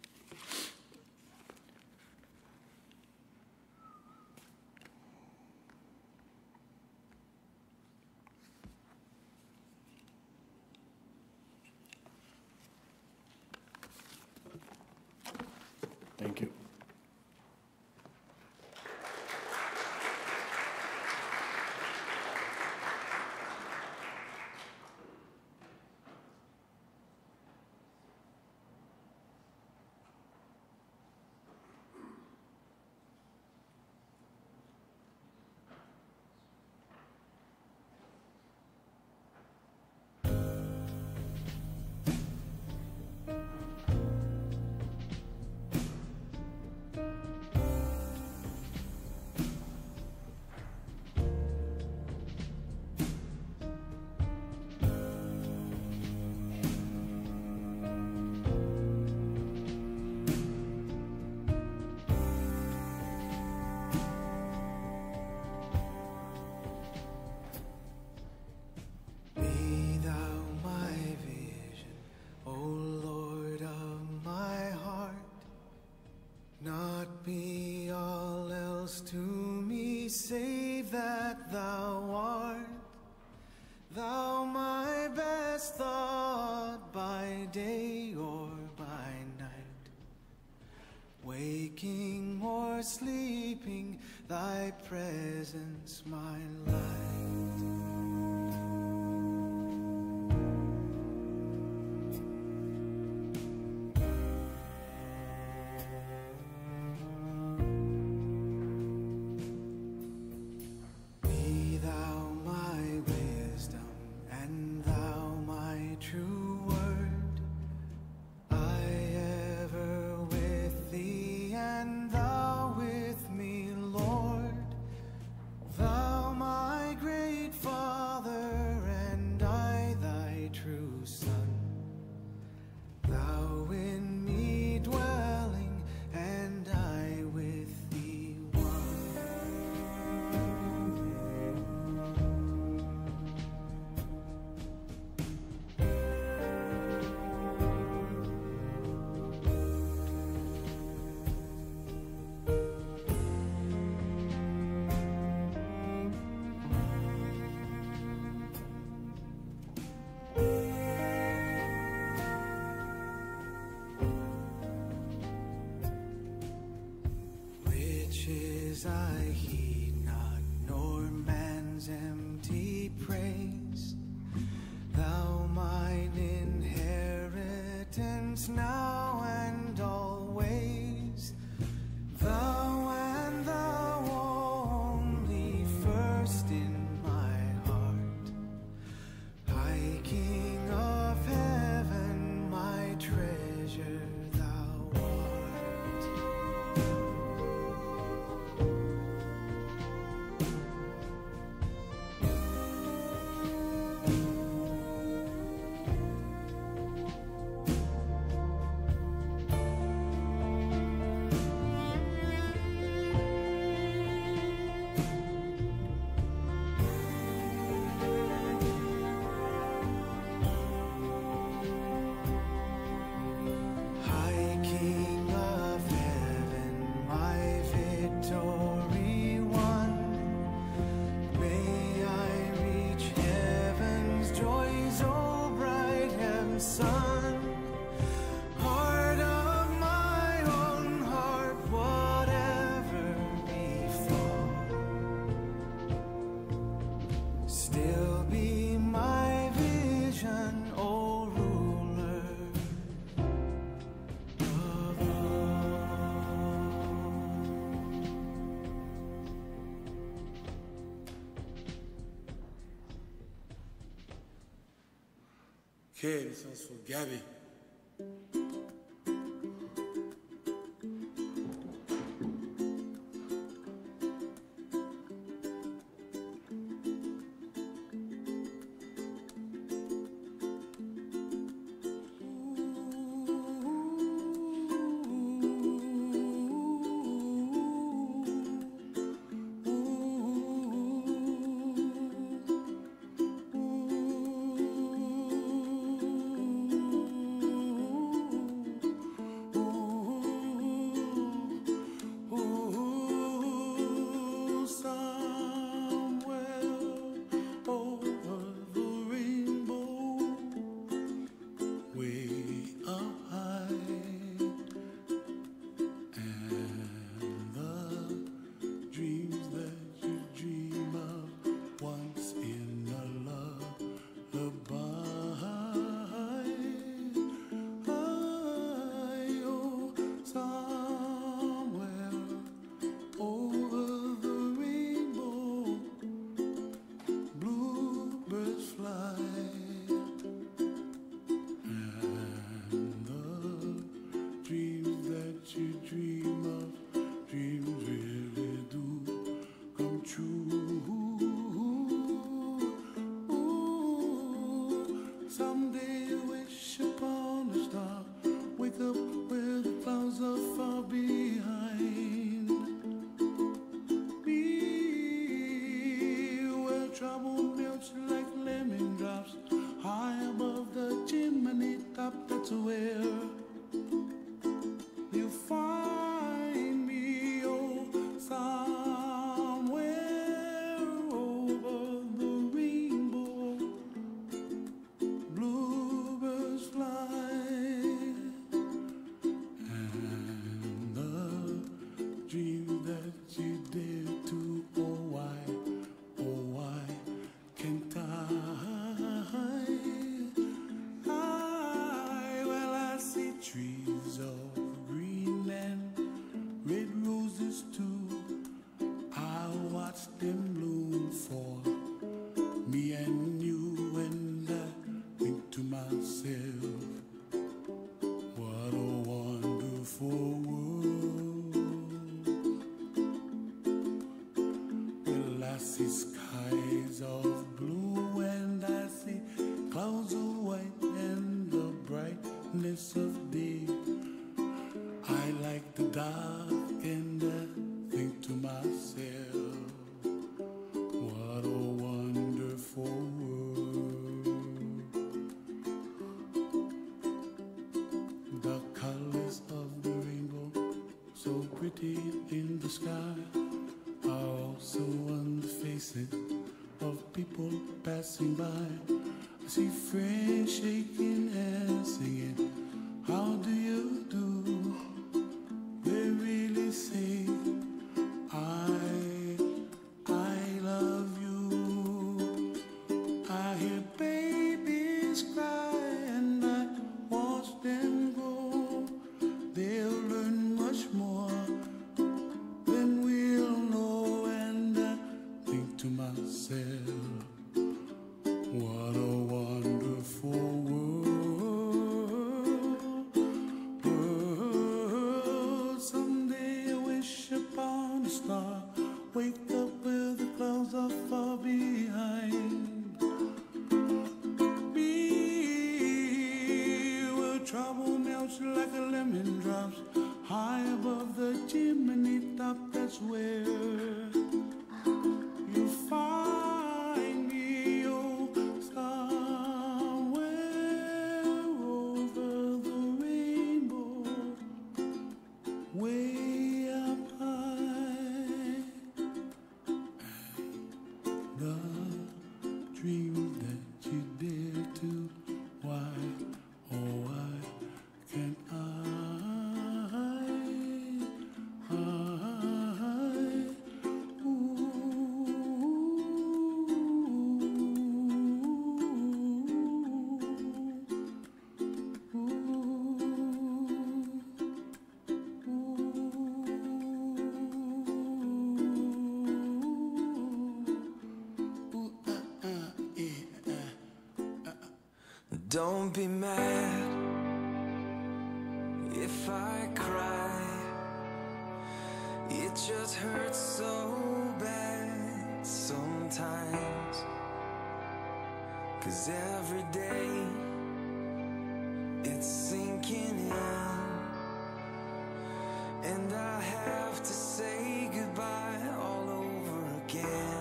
Thank you. Be thou my vision, O Lord of my heart. Not be all else to me, save that thou art. Thou my best thought by day or by night. Waking or sleeping, thy presence my light. Be thou my wisdom, and thou my true word. I ever with thee, and thou with me, Lord. Thou my mighty praise. Thou mine inheritance now and always. Thou and thou only first in my heart. High King of heaven, my treasure thou art. High King of heaven, my victory won. May I reach heaven's joys, oh bright and sun. Heart of my own heart, whatever befall, still be my vision, oh ruler of Okay, this one's for Gabby. Someday you wish upon a star, wake up where the clouds are far behind me, where trouble melts like lemon drops, high above the chimney top. That's where you find me, oh, somewhere over the rainbow. Bluebirds fly, and the dreams that you dare to, oh why can't I? Well, I see trees of green and red roses too. I watch them bloom for me and you, and I think to myself, what a wonderful world. Well, I see skies of blue and I see clouds of white and the brightness of day. I like the dark and I think to myself, what a wonderful world. The colors of the rainbow, so pretty in the sky, are also on the faces of people passing by. I see friends shaking hands, singing, how do you do? They really say, I love you. myself, what a wonderful world. Someday I wish upon a star, wake up where the clouds are far behind me, where trouble melts like a lemon drops high above the chimney top. That's where you find me, oh, somewhere over the rainbow, way up high. The dreams that you dare to, why, oh why can't I? Don't be mad if I cry. It just hurts so bad sometimes. 'Cause every day it's sinking in, and I have to say goodbye all over again.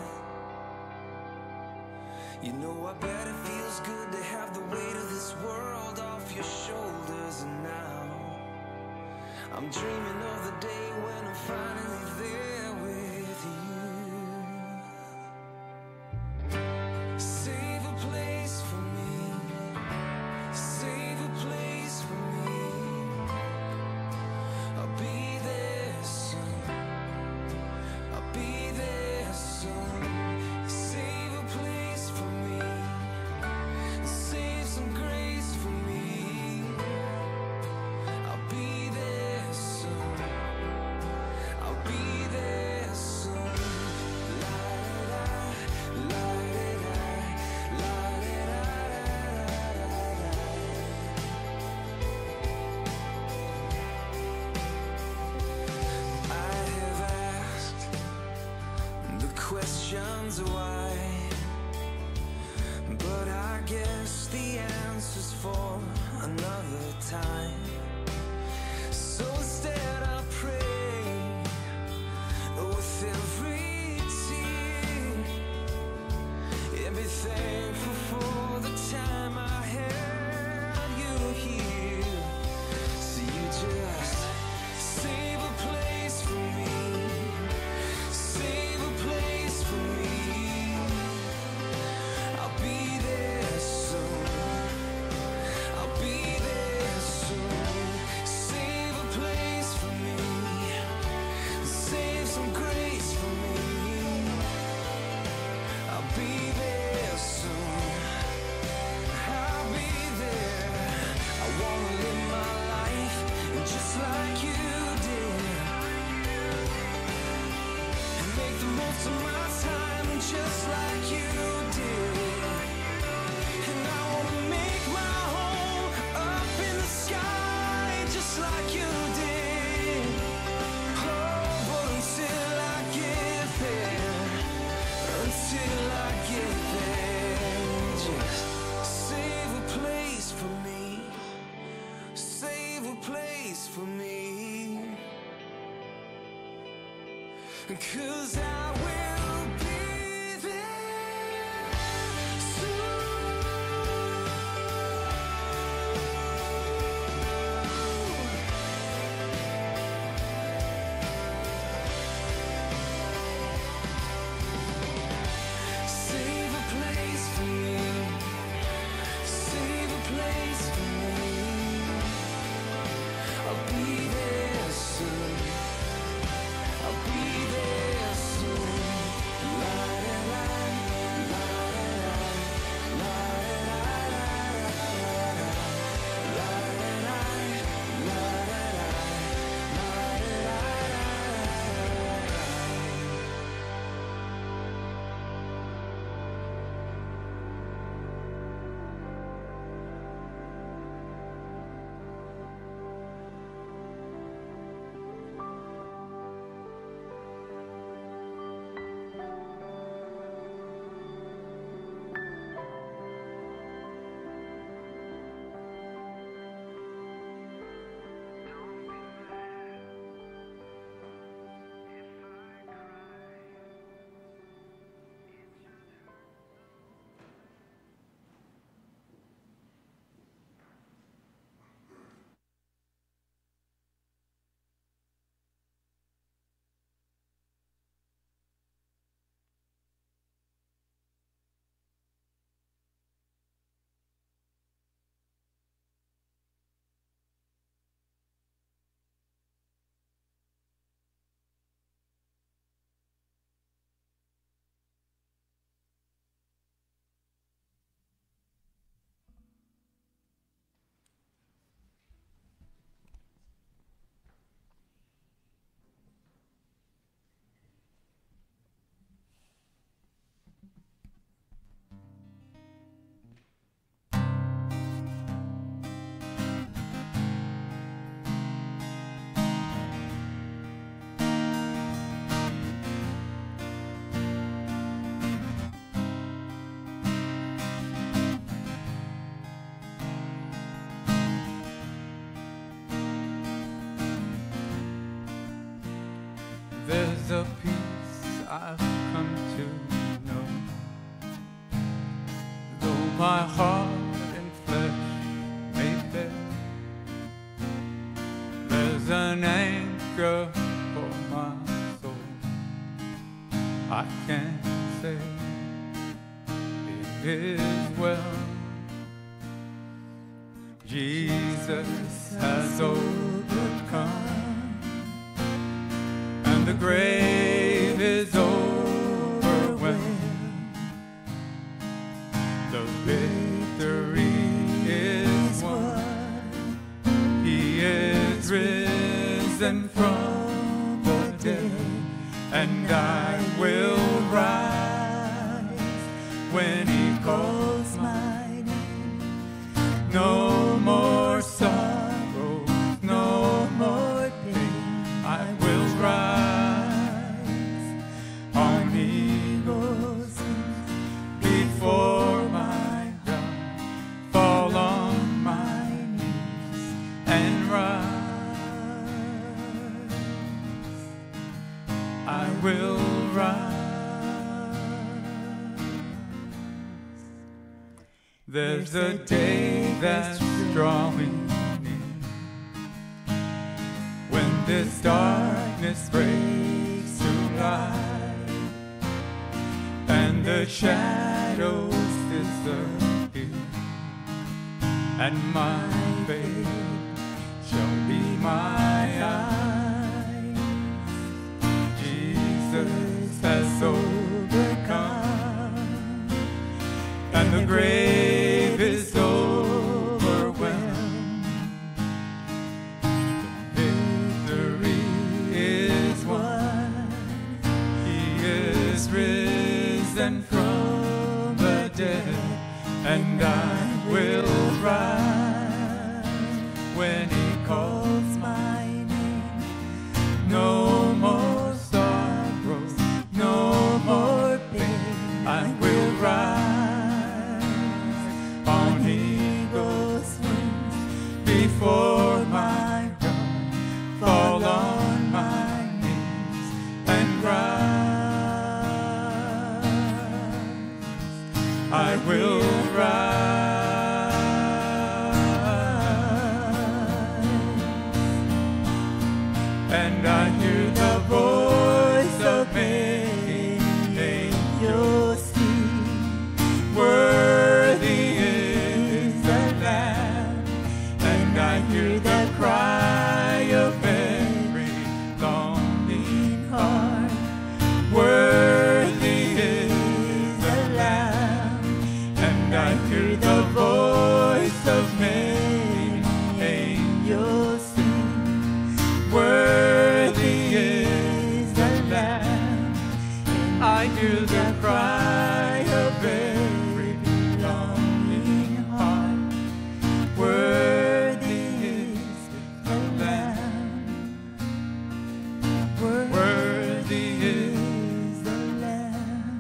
You know, I bet it feels good to have the weight of this world off your shoulders. And now I'm dreaming of the day when I'm finally there with you. Save a place for me, save a place for me. I'll be there soon, I'll be there soon. Save a place for me, save some grace for me. I'll be there soon, I'll be there soon. La-da-da, la-da-da, la-da-da-da-da-da. I have asked the questions why, but I guess the answer's for another time. So instead I pray with every tear, and be thankful for the time I had you here. So you just save a place for me, save a place for me. I'll be there soon, I'll be there soon. Save a place for me, save some grace for me. I'll be there soon, I'll be there. I wanna live my life just like you did, and make the most of my time just like you did. And I wanna make my home up in the sky just like you did. Oh, but until I get there, until I get there, just save a place for me, save a place for me. 'Cause I will be there soon. Save a place for me, save a place for me. I'll be there soon, I'll be there soon. a peace I've come to know. Though my heart and flesh may fail, there's an anchor for my soul. I can say it is well. Jesus has overcome, and the grave is overwhelmed. The victory is won. He is risen from the dead, and I will rise when he calls my name. No more sorrow, no more pain. I will rise on eagle's wings before my God, fall on my knees and rise. I will rise. There's a day that's drawing near, when this darkness breaks to light, and the shadows disappear, and my faith shall be my eyes. Jesus has overcome, and the grave is overwhelmed. The victory is won. He is risen from the dead, and I will rise when he calls my name. No more sorrow, no more pain. I will rise on eagle's wings before my God, fall on my knees and rise. I will rise, and I hear the voice of many angels sing, worthy is the Lamb, and I hear the cry of every longing heart, worthy is the Lamb, and I hear the voice of many angels sing, worthy is the Lamb, and I hear the cry of every longing heart, worthy is the Lamb, worthy is the Lamb.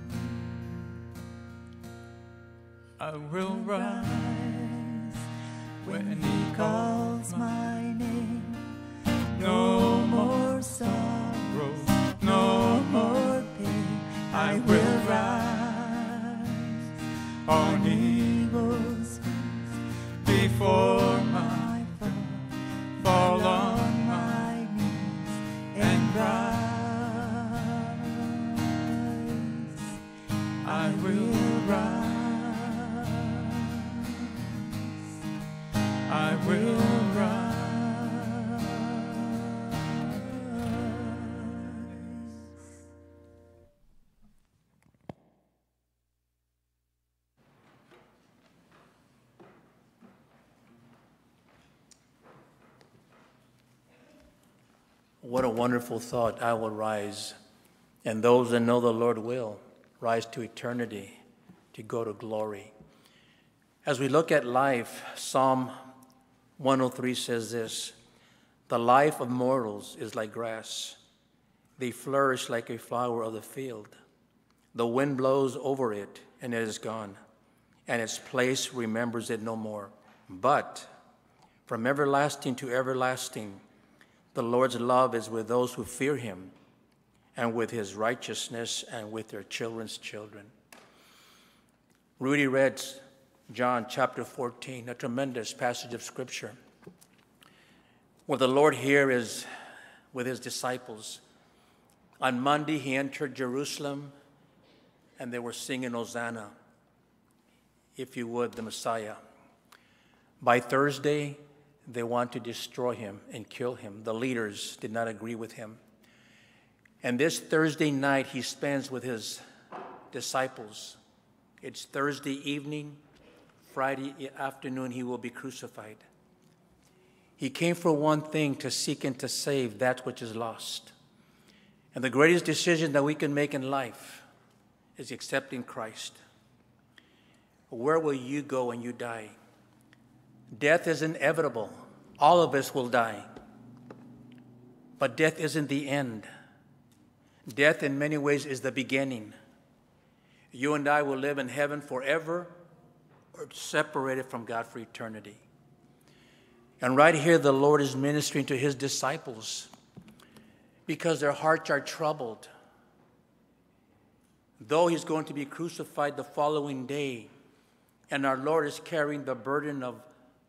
I will rise when he calls my name. No more sorrow, no more pain. I will rise on eagle's wings before my fall, fall on my knees and rise. I will rise. I will rise. What a wonderful thought. I will rise, and those that know the Lord will rise to eternity, to go to glory. As we look at life, Psalm 103 says this: the life of mortals is like grass. They flourish like a flower of the field. The wind blows over it, and it is gone, and its place remembers it no more. But from everlasting to everlasting, the Lord's love is with those who fear him, and with his righteousness and with their children's children. Rudy read John chapter 14, a tremendous passage of Scripture, where the Lord here is with his disciples. On Monday, he entered Jerusalem, and they were singing Hosanna, if you would, the Messiah. By Thursday, they want to destroy him and kill him. The leaders did not agree with him. And this Thursday night, he spends with his disciples. It's Thursday evening. Friday afternoon, he will be crucified. He came for one thing, to seek and to save that which is lost. And the greatest decision that we can make in life is accepting Christ. Where will you go when you die? Death is inevitable. All of us will die. But death isn't the end. Death in many ways is the beginning. You and I will live in heaven forever or separated from God for eternity. And right here, the Lord is ministering to his disciples because their hearts are troubled. Though he's going to be crucified the following day, and our Lord is carrying the burden of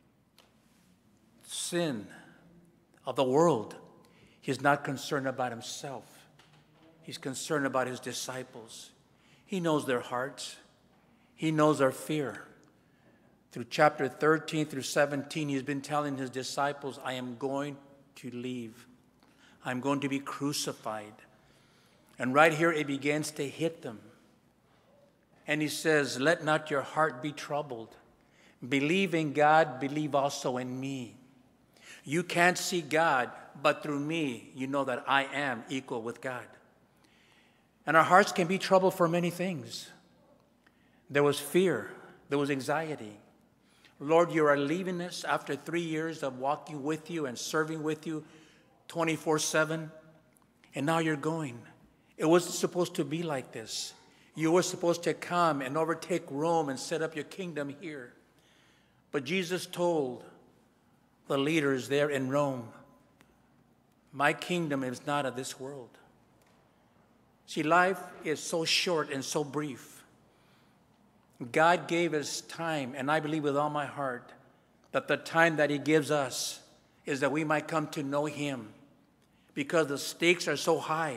sin of the world, he's not concerned about himself. He's concerned about his disciples. He knows their hearts. He knows their fear. Through chapter 13 through 17, he's been telling his disciples, I am going to leave. I'm going to be crucified. And right here, it begins to hit them. And he says, let not your heart be troubled. Believe in God, believe also in me. You can't see God, but through me, you know that I am equal with God. And our hearts can be troubled for many things. There was fear. There was anxiety. Lord, you are leaving us after 3 years of walking with you and serving with you 24/7, and now you're going. It wasn't supposed to be like this. You were supposed to come and overtake Rome and set up your kingdom here. But Jesus told the leaders there in Rome, my kingdom is not of this world. See, life is so short and so brief. God gave us time, and I believe with all my heart that the time that he gives us is that we might come to know him, because the stakes are so high.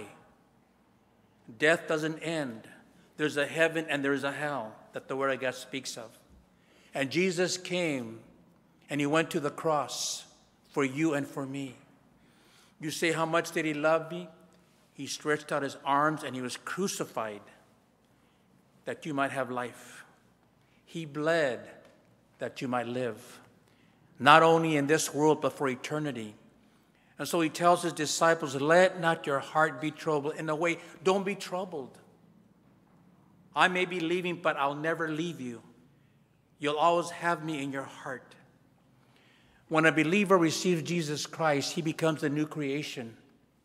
Death doesn't end. There's a heaven and there's a hell that the Word of God speaks of. And Jesus came and he went to the cross for you and for me. You say, how much did he love me? He stretched out his arms and he was crucified that you might have life. He bled that you might live, not only in this world, but for eternity. And so he tells his disciples, let not your heart be troubled. In a way, don't be troubled. I may be leaving, but I'll never leave you. You'll always have me in your heart. When a believer receives Jesus Christ, he becomes a new creation.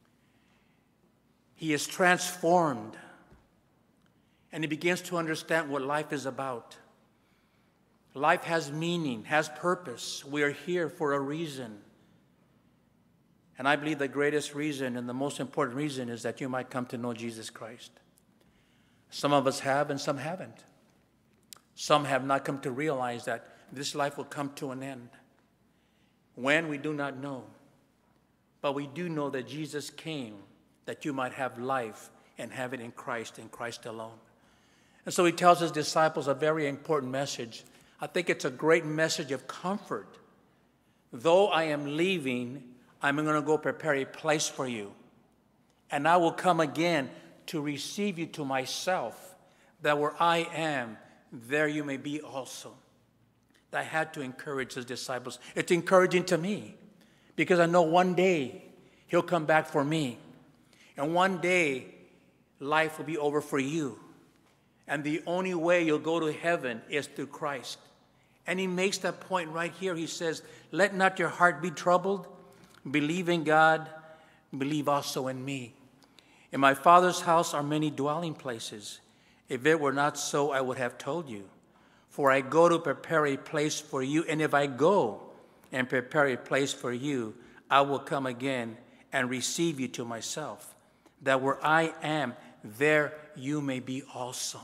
He is transformed, and he begins to understand what life is about. Life has meaning, has purpose. We are here for a reason. And I believe the greatest reason and the most important reason is that you might come to know Jesus Christ. Some of us have and some haven't. Some have not come to realize that this life will come to an end. When, we do not know. But we do know that Jesus came that you might have life and have it in Christ alone. And so he tells his disciples a very important message. I think it's a great message of comfort. Though I am leaving, I'm going to go prepare a place for you. And I will come again to receive you to myself, that where I am, there you may be also. I had to encourage his disciples. It's encouraging to me, because I know one day he'll come back for me. And one day life will be over for you. And the only way you'll go to heaven is through Christ. And he makes that point right here. He says, let not your heart be troubled. Believe in God. Believe also in me. In my Father's house are many dwelling places. If it were not so, I would have told you. For I go to prepare a place for you. And if I go and prepare a place for you, I will come again and receive you to myself, that where I am, there you may be also.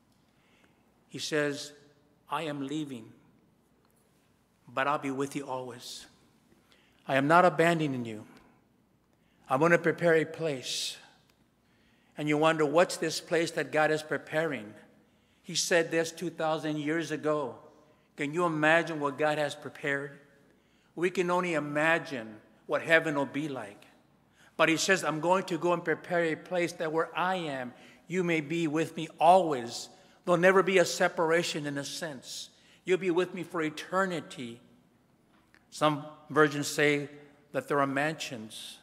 He says, I am leaving, but I'll be with you always. I am not abandoning you. I'm going to prepare a place. And you wonder, what's this place that God is preparing? He said this 2,000 years ago. Can you imagine what God has prepared? We can only imagine what heaven will be like. But he says, I'm going to go and prepare a place that where I am, you may be with me always. There'll never be a separation in a sense. You'll be with me for eternity. Some versions say that there are mansions.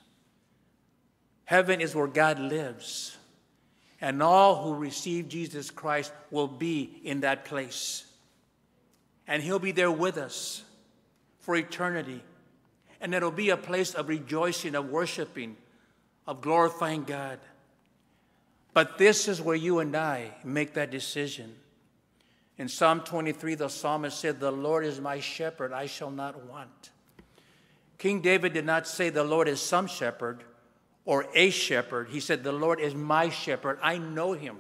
Heaven is where God lives. And all who receive Jesus Christ will be in that place. And he'll be there with us for eternity. And it'll be a place of rejoicing, of worshiping, of glorifying God. But this is where you and I make that decision. In Psalm 23, the psalmist said, the Lord is my shepherd, I shall not want. King David did not say the Lord is some shepherd or a shepherd. He said, the Lord is my shepherd. I know him.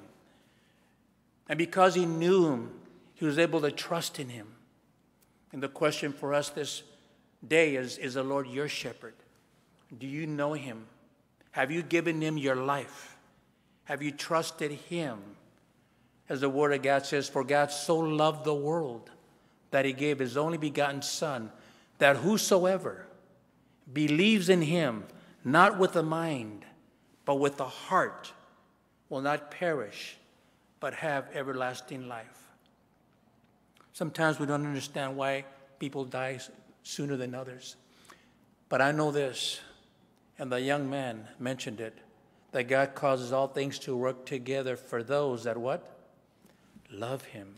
And because he knew him, he was able to trust in him. And the question for us this day is the Lord your shepherd? Do you know him? Have you given him your life? Have you trusted him? As the word of God says, for God so loved the world that he gave his only begotten Son, that whosoever believes in him, not with the mind, but with the heart, will not perish, but have everlasting life. Sometimes we don't understand why people die sooner than others. But I know this, and the young man mentioned it, that God causes all things to work together for those that what? Love him.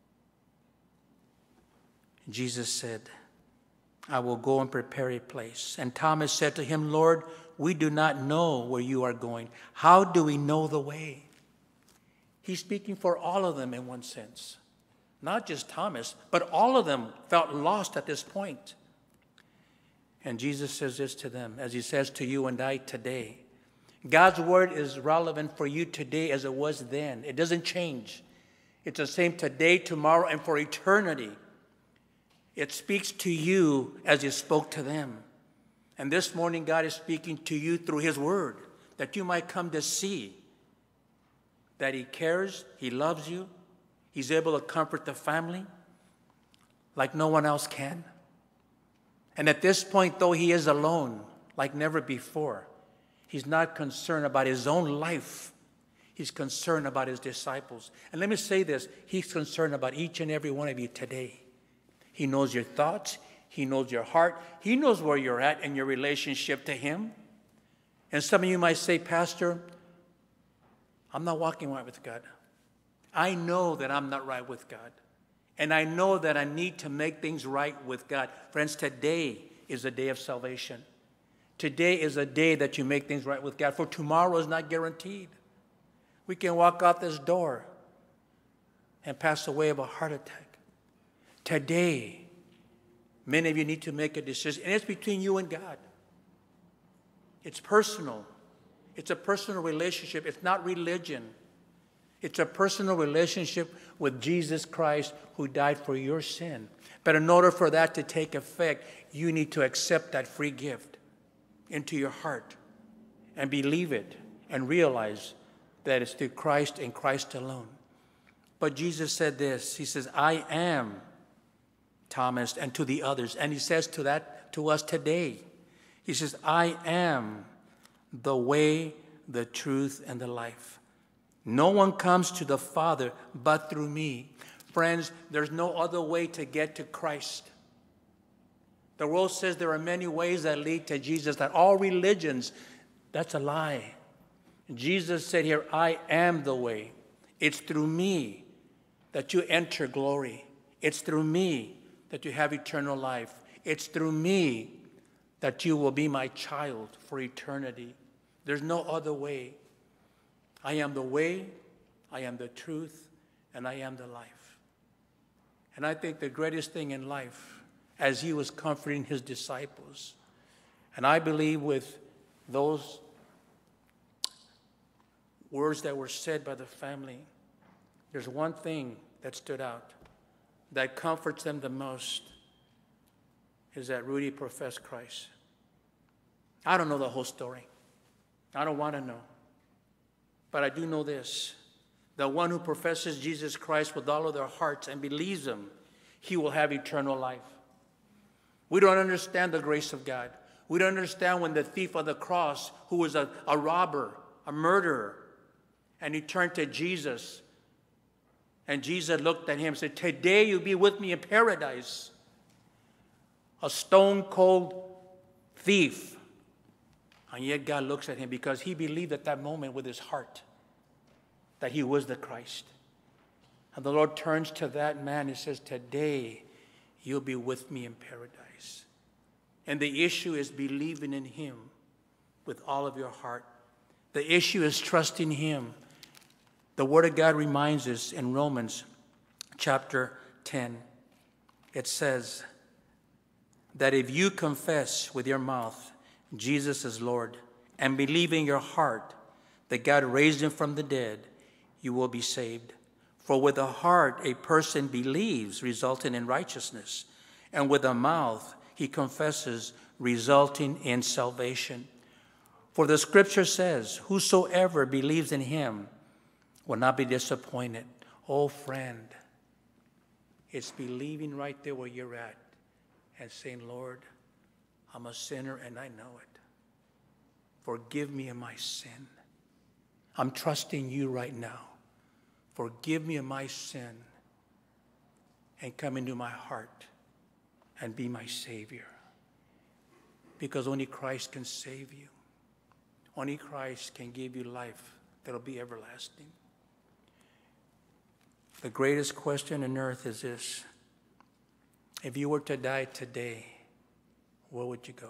Jesus said, I will go and prepare a place. And Thomas said to him, Lord, we do not know where you are going. How do we know the way? He's speaking for all of them in one sense. Not just Thomas, but all of them felt lost at this point. And Jesus says this to them, as he says to you and I today. God's word is relevant for you today as it was then. It doesn't change. It's the same today, tomorrow, and for eternity. It speaks to you as it spoke to them. And this morning, God is speaking to you through his word, that you might come to see that he cares, he loves you, he's able to comfort the family like no one else can. And at this point, though he is alone like never before, he's not concerned about his own life. He's concerned about his disciples. And let me say this, he's concerned about each and every one of you today. He knows your thoughts. He knows your heart. He knows where you're at in your relationship to him. And some of you might say, Pastor, I'm not walking right with God. I know that I'm not right with God. And I know that I need to make things right with God. Friends, today is a day of salvation. Today is a day that you make things right with God. For tomorrow is not guaranteed. We can walk out this door and pass away of a heart attack. Today, many of you need to make a decision, and it's between you and God. It's personal. It's a personal relationship. It's not religion. It's a personal relationship with Jesus Christ who died for your sin. But in order for that to take effect, you need to accept that free gift into your heart and believe it and realize that it's through Christ and Christ alone. But Jesus said this. He says, I am Thomas, and to the others. And he says to us today. He says, I am the way, the truth, and the life. No one comes to the Father but through me. Friends, there's no other way to get to Christ. The world says there are many ways that lead to Jesus, that all religions, that's a lie. Jesus said here, I am the way. It's through me that you enter glory. It's through me that you have eternal life. It's through me that you will be my child for eternity. There's no other way. I am the way, I am the truth, and I am the life. And I think the greatest thing in life, as he was comforting his disciples, and I believe with those words that were said by the family, there's one thing that stood out that comforts them the most, is that Rudy professed Christ. I don't know the whole story. I don't want to know. But I do know this. The one who professes Jesus Christ with all of their hearts and believes him, he will have eternal life. We don't understand the grace of God. We don't understand when the thief on the cross, who was a robber, a murderer, and he turned to Jesus, and Jesus looked at him and said, "Today you'll be with me in paradise." A stone-cold thief. And yet God looks at him because he believed at that moment with his heart that he was the Christ. And the Lord turns to that man and says, "Today you'll be with me in paradise." And the issue is believing in him with all of your heart. The issue is trusting him. The Word of God reminds us in Romans chapter 10. It says that if you confess with your mouth Jesus is Lord and believe in your heart that God raised him from the dead, you will be saved. For with the heart a person believes, resulting in righteousness, and with the mouth he confesses, resulting in salvation. For the scripture says, whosoever believes in him will not be disappointed. Oh, friend, it's believing right there where you're at and saying, "Lord, I'm a sinner and I know it. Forgive me of my sin. I'm trusting you right now. Forgive me of my sin and come into my heart and be my Savior." Because only Christ can save you. Only Christ can give you life that'll be everlasting. The greatest question on earth is this: if you were to die today, where would you go?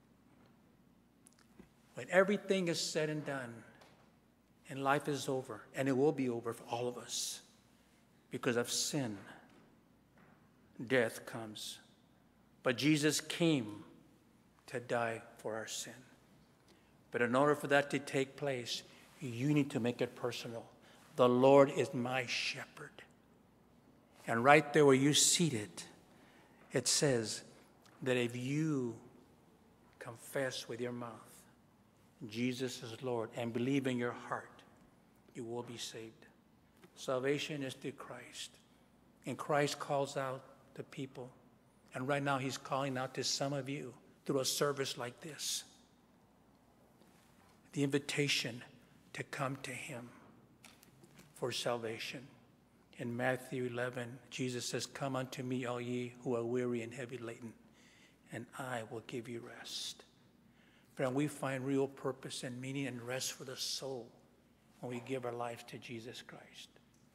When everything is said and done, and life is over, and it will be over for all of us, because of sin, death comes. But Jesus came to die for our sin. But in order for that to take place, you need to make it personal. The Lord is my shepherd. And right there where you're seated, it says that if you confess with your mouth Jesus is Lord and believe in your heart, you will be saved. Salvation is through Christ. And Christ calls out to people. And right now he's calling out to some of you through a service like this. The invitation to come to him for salvation. In Matthew 11, Jesus says, "Come unto me, all ye who are weary and heavy laden, and I will give you rest." Friend, we find real purpose and meaning and rest for the soul when we give our lives to Jesus Christ.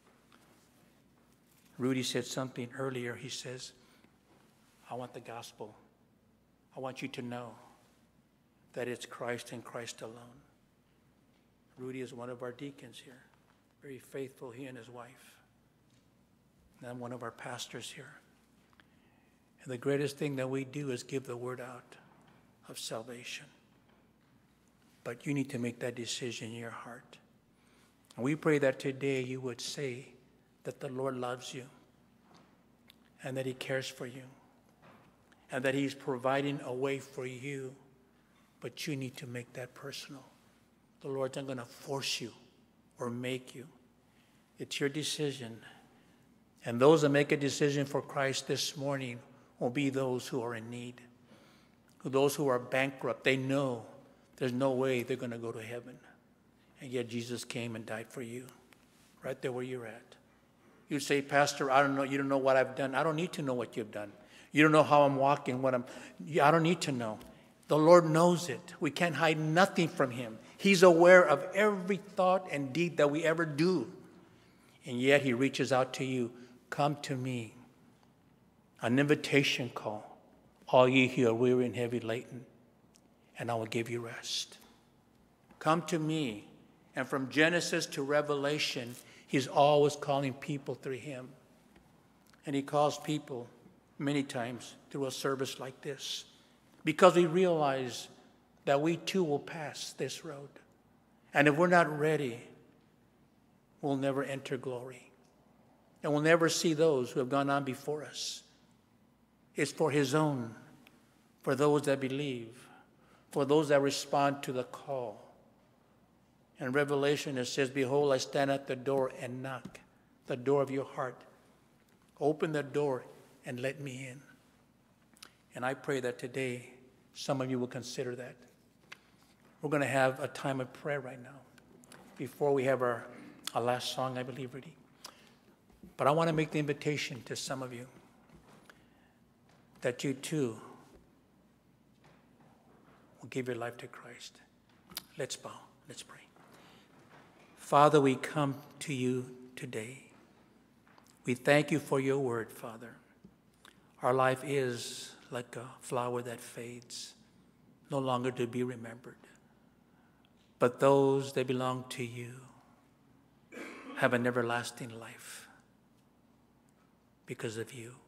Rudy said something earlier. He says, "I want the gospel. I want you to know that it's Christ and Christ alone." Rudy is one of our deacons here. Very faithful, he and his wife. And I'm one of our pastors here. And the greatest thing that we do is give the word out of salvation. But you need to make that decision in your heart. And we pray that today you would say that the Lord loves you and that he cares for you and that he's providing a way for you, but you need to make that personal. The Lord's not going to force you or make you. It's your decision. And those that make a decision for Christ this morning will be those who are in need. Those who are bankrupt, they know there's no way they're going to go to heaven. And yet Jesus came and died for you, right there where you're at. You say, "Pastor, I don't know. You don't know what I've done." I don't need to know what you've done. You don't know how I'm walking, I don't need to know. The Lord knows it. We can't hide nothing from him. He's aware of every thought and deed that we ever do. And yet he reaches out to you. "Come to me." An invitation call. "All ye who are weary and heavy laden, and I will give you rest." Come to me. And from Genesis to Revelation, he's always calling people through him. And he calls people many times through a service like this, because we realize that we too will pass this road. And if we're not ready will never enter glory. And we'll never see those who have gone on before us. It's for his own, for those that believe, for those that respond to the call. In Revelation it says, behold, I stand at the door and knock, the door of your heart. Open the door and let me in. And I pray that today some of you will consider that. We're going to have a time of prayer right now before we have our last song, I believe, Rudy. But I want to make the invitation to some of you that you too will give your life to Christ. Let's bow. Let's pray. Father, we come to you today. We thank you for your word, Father. Our life is like a flower that fades, no longer to be remembered. But those that belong to you have an everlasting life because of you.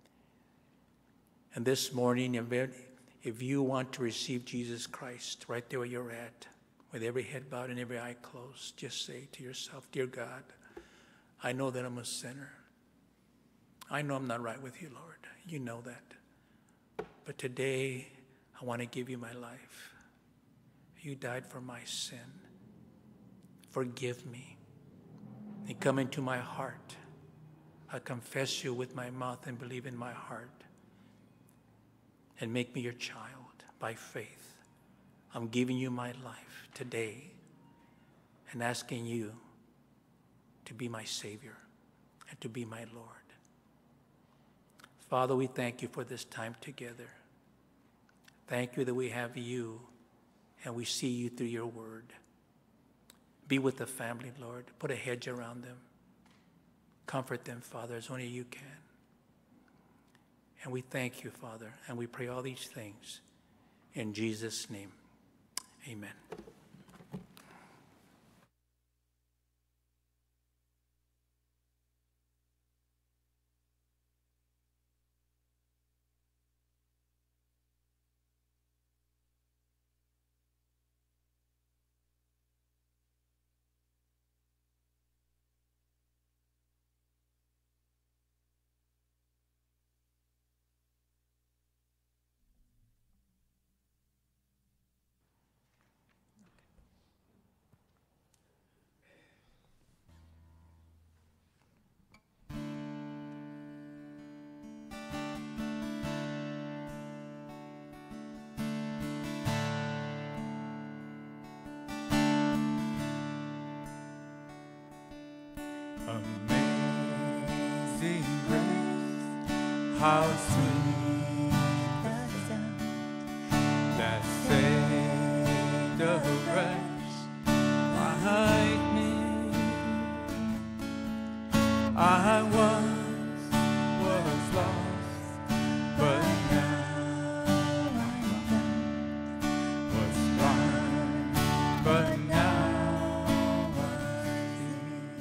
And this morning, if you want to receive Jesus Christ right there where you're at, with every head bowed and every eye closed, just say to yourself, dear God, I know that I'm a sinner. I know I'm not right with you, Lord. You know that. But today, I want to give you my life. You died for my sin. Forgive me. And come into my heart. I confess you with my mouth and believe in my heart. And make me your child by faith. I'm giving you my life today and asking you to be my Savior and to be my Lord. Father, we thank you for this time together. Thank you that we have you and we see you through your word. Be with the family, Lord. Put a hedge around them. Comfort them, Father, as only you can. And we thank you, Father, and we pray all these things in Jesus' name. Amen. Amazing grace, how sweet the sound that saved a wretch like me. I once was lost, but now I'm found. Was blind, but now I see.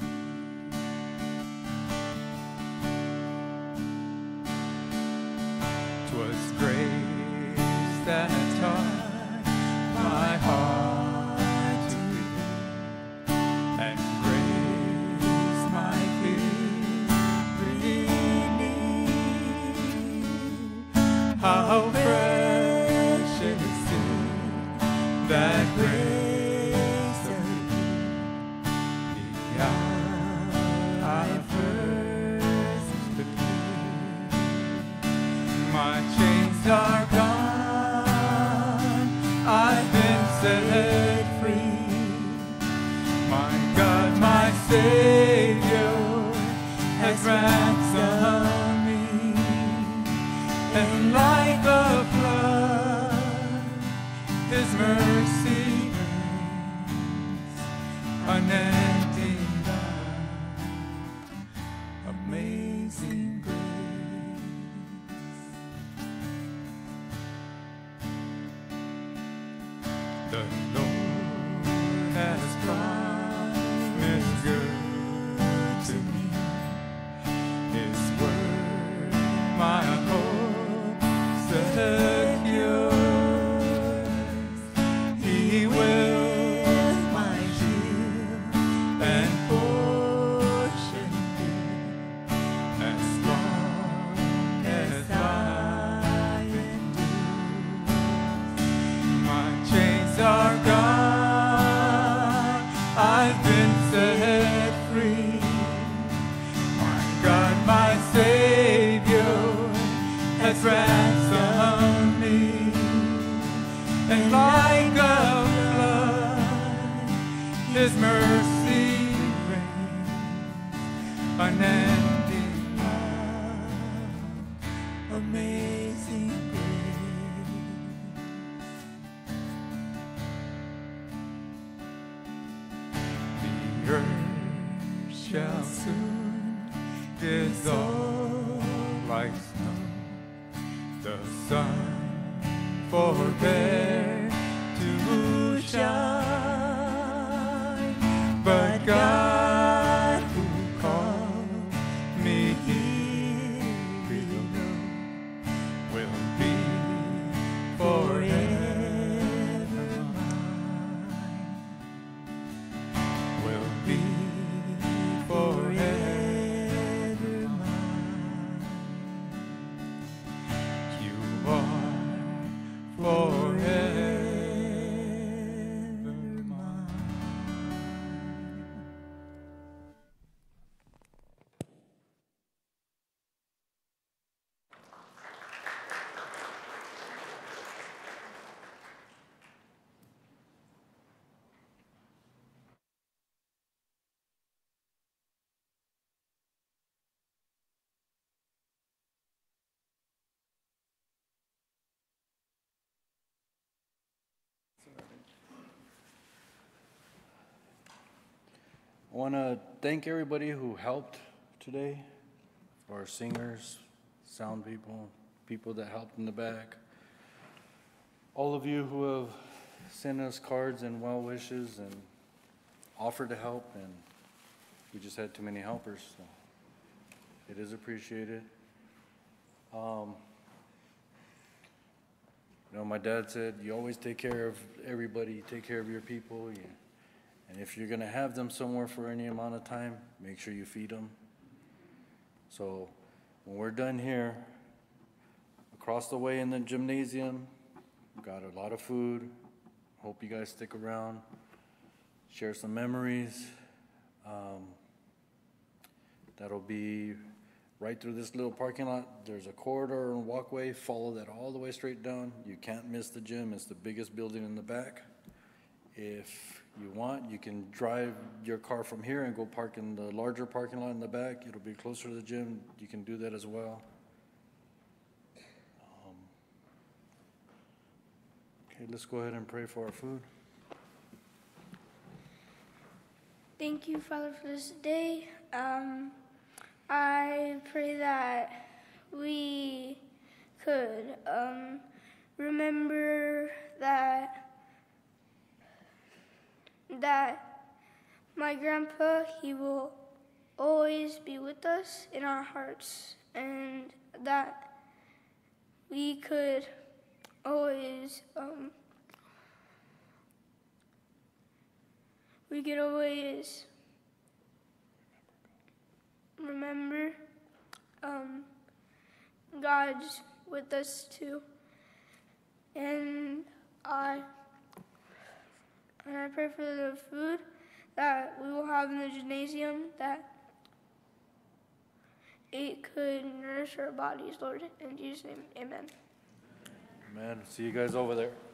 'Twas grace that taught my heart to beat, and grace my fear relieved. How precious is that grace of the hour I first believed. My chains are gone, I've been set free. My God, my Savior has ransomed me. And like the flood, His mercy brings unending love. Amazing grace. The Lord has promised good to me. His word, my hope secures. He will my shield and fortress. mercy reigns, unending love, amazing grace. The earth shall soon dissolve like snow, the sun forbear to shine, but God who called me here will be forever mine, will be forever mine. You are forever mine. I want to thank everybody who helped today, our singers, sound people, people that helped in the back, all of you who have sent us cards and well wishes and offered to help, and we just had too many helpers, so it is appreciated. My dad said, you always take care of everybody, you take care of your people, and if you're gonna have them somewhere for any amount of time, make sure you feed them. So when we're done here, across the way in the gymnasium, we've got a lot of food. Hope you guys stick around, share some memories. That'll be right through this little parking lot. There's a corridor and walkway. Follow that all the way straight down. You can't miss the gym. It's the biggest building in the back. If you want, you can drive your car from here and go park in the larger parking lot in the back. It'll be closer to the gym. You can do that as well. Okay, let's go ahead and pray for our food. Thank you, Father, for this day. I pray that we could remember that my grandpa, he will always be with us in our hearts, and that we could always remember God's with us too. And I pray for the food that we will have in the gymnasium, that it could nourish our bodies, Lord. In Jesus' name, amen. Amen. See you guys over there.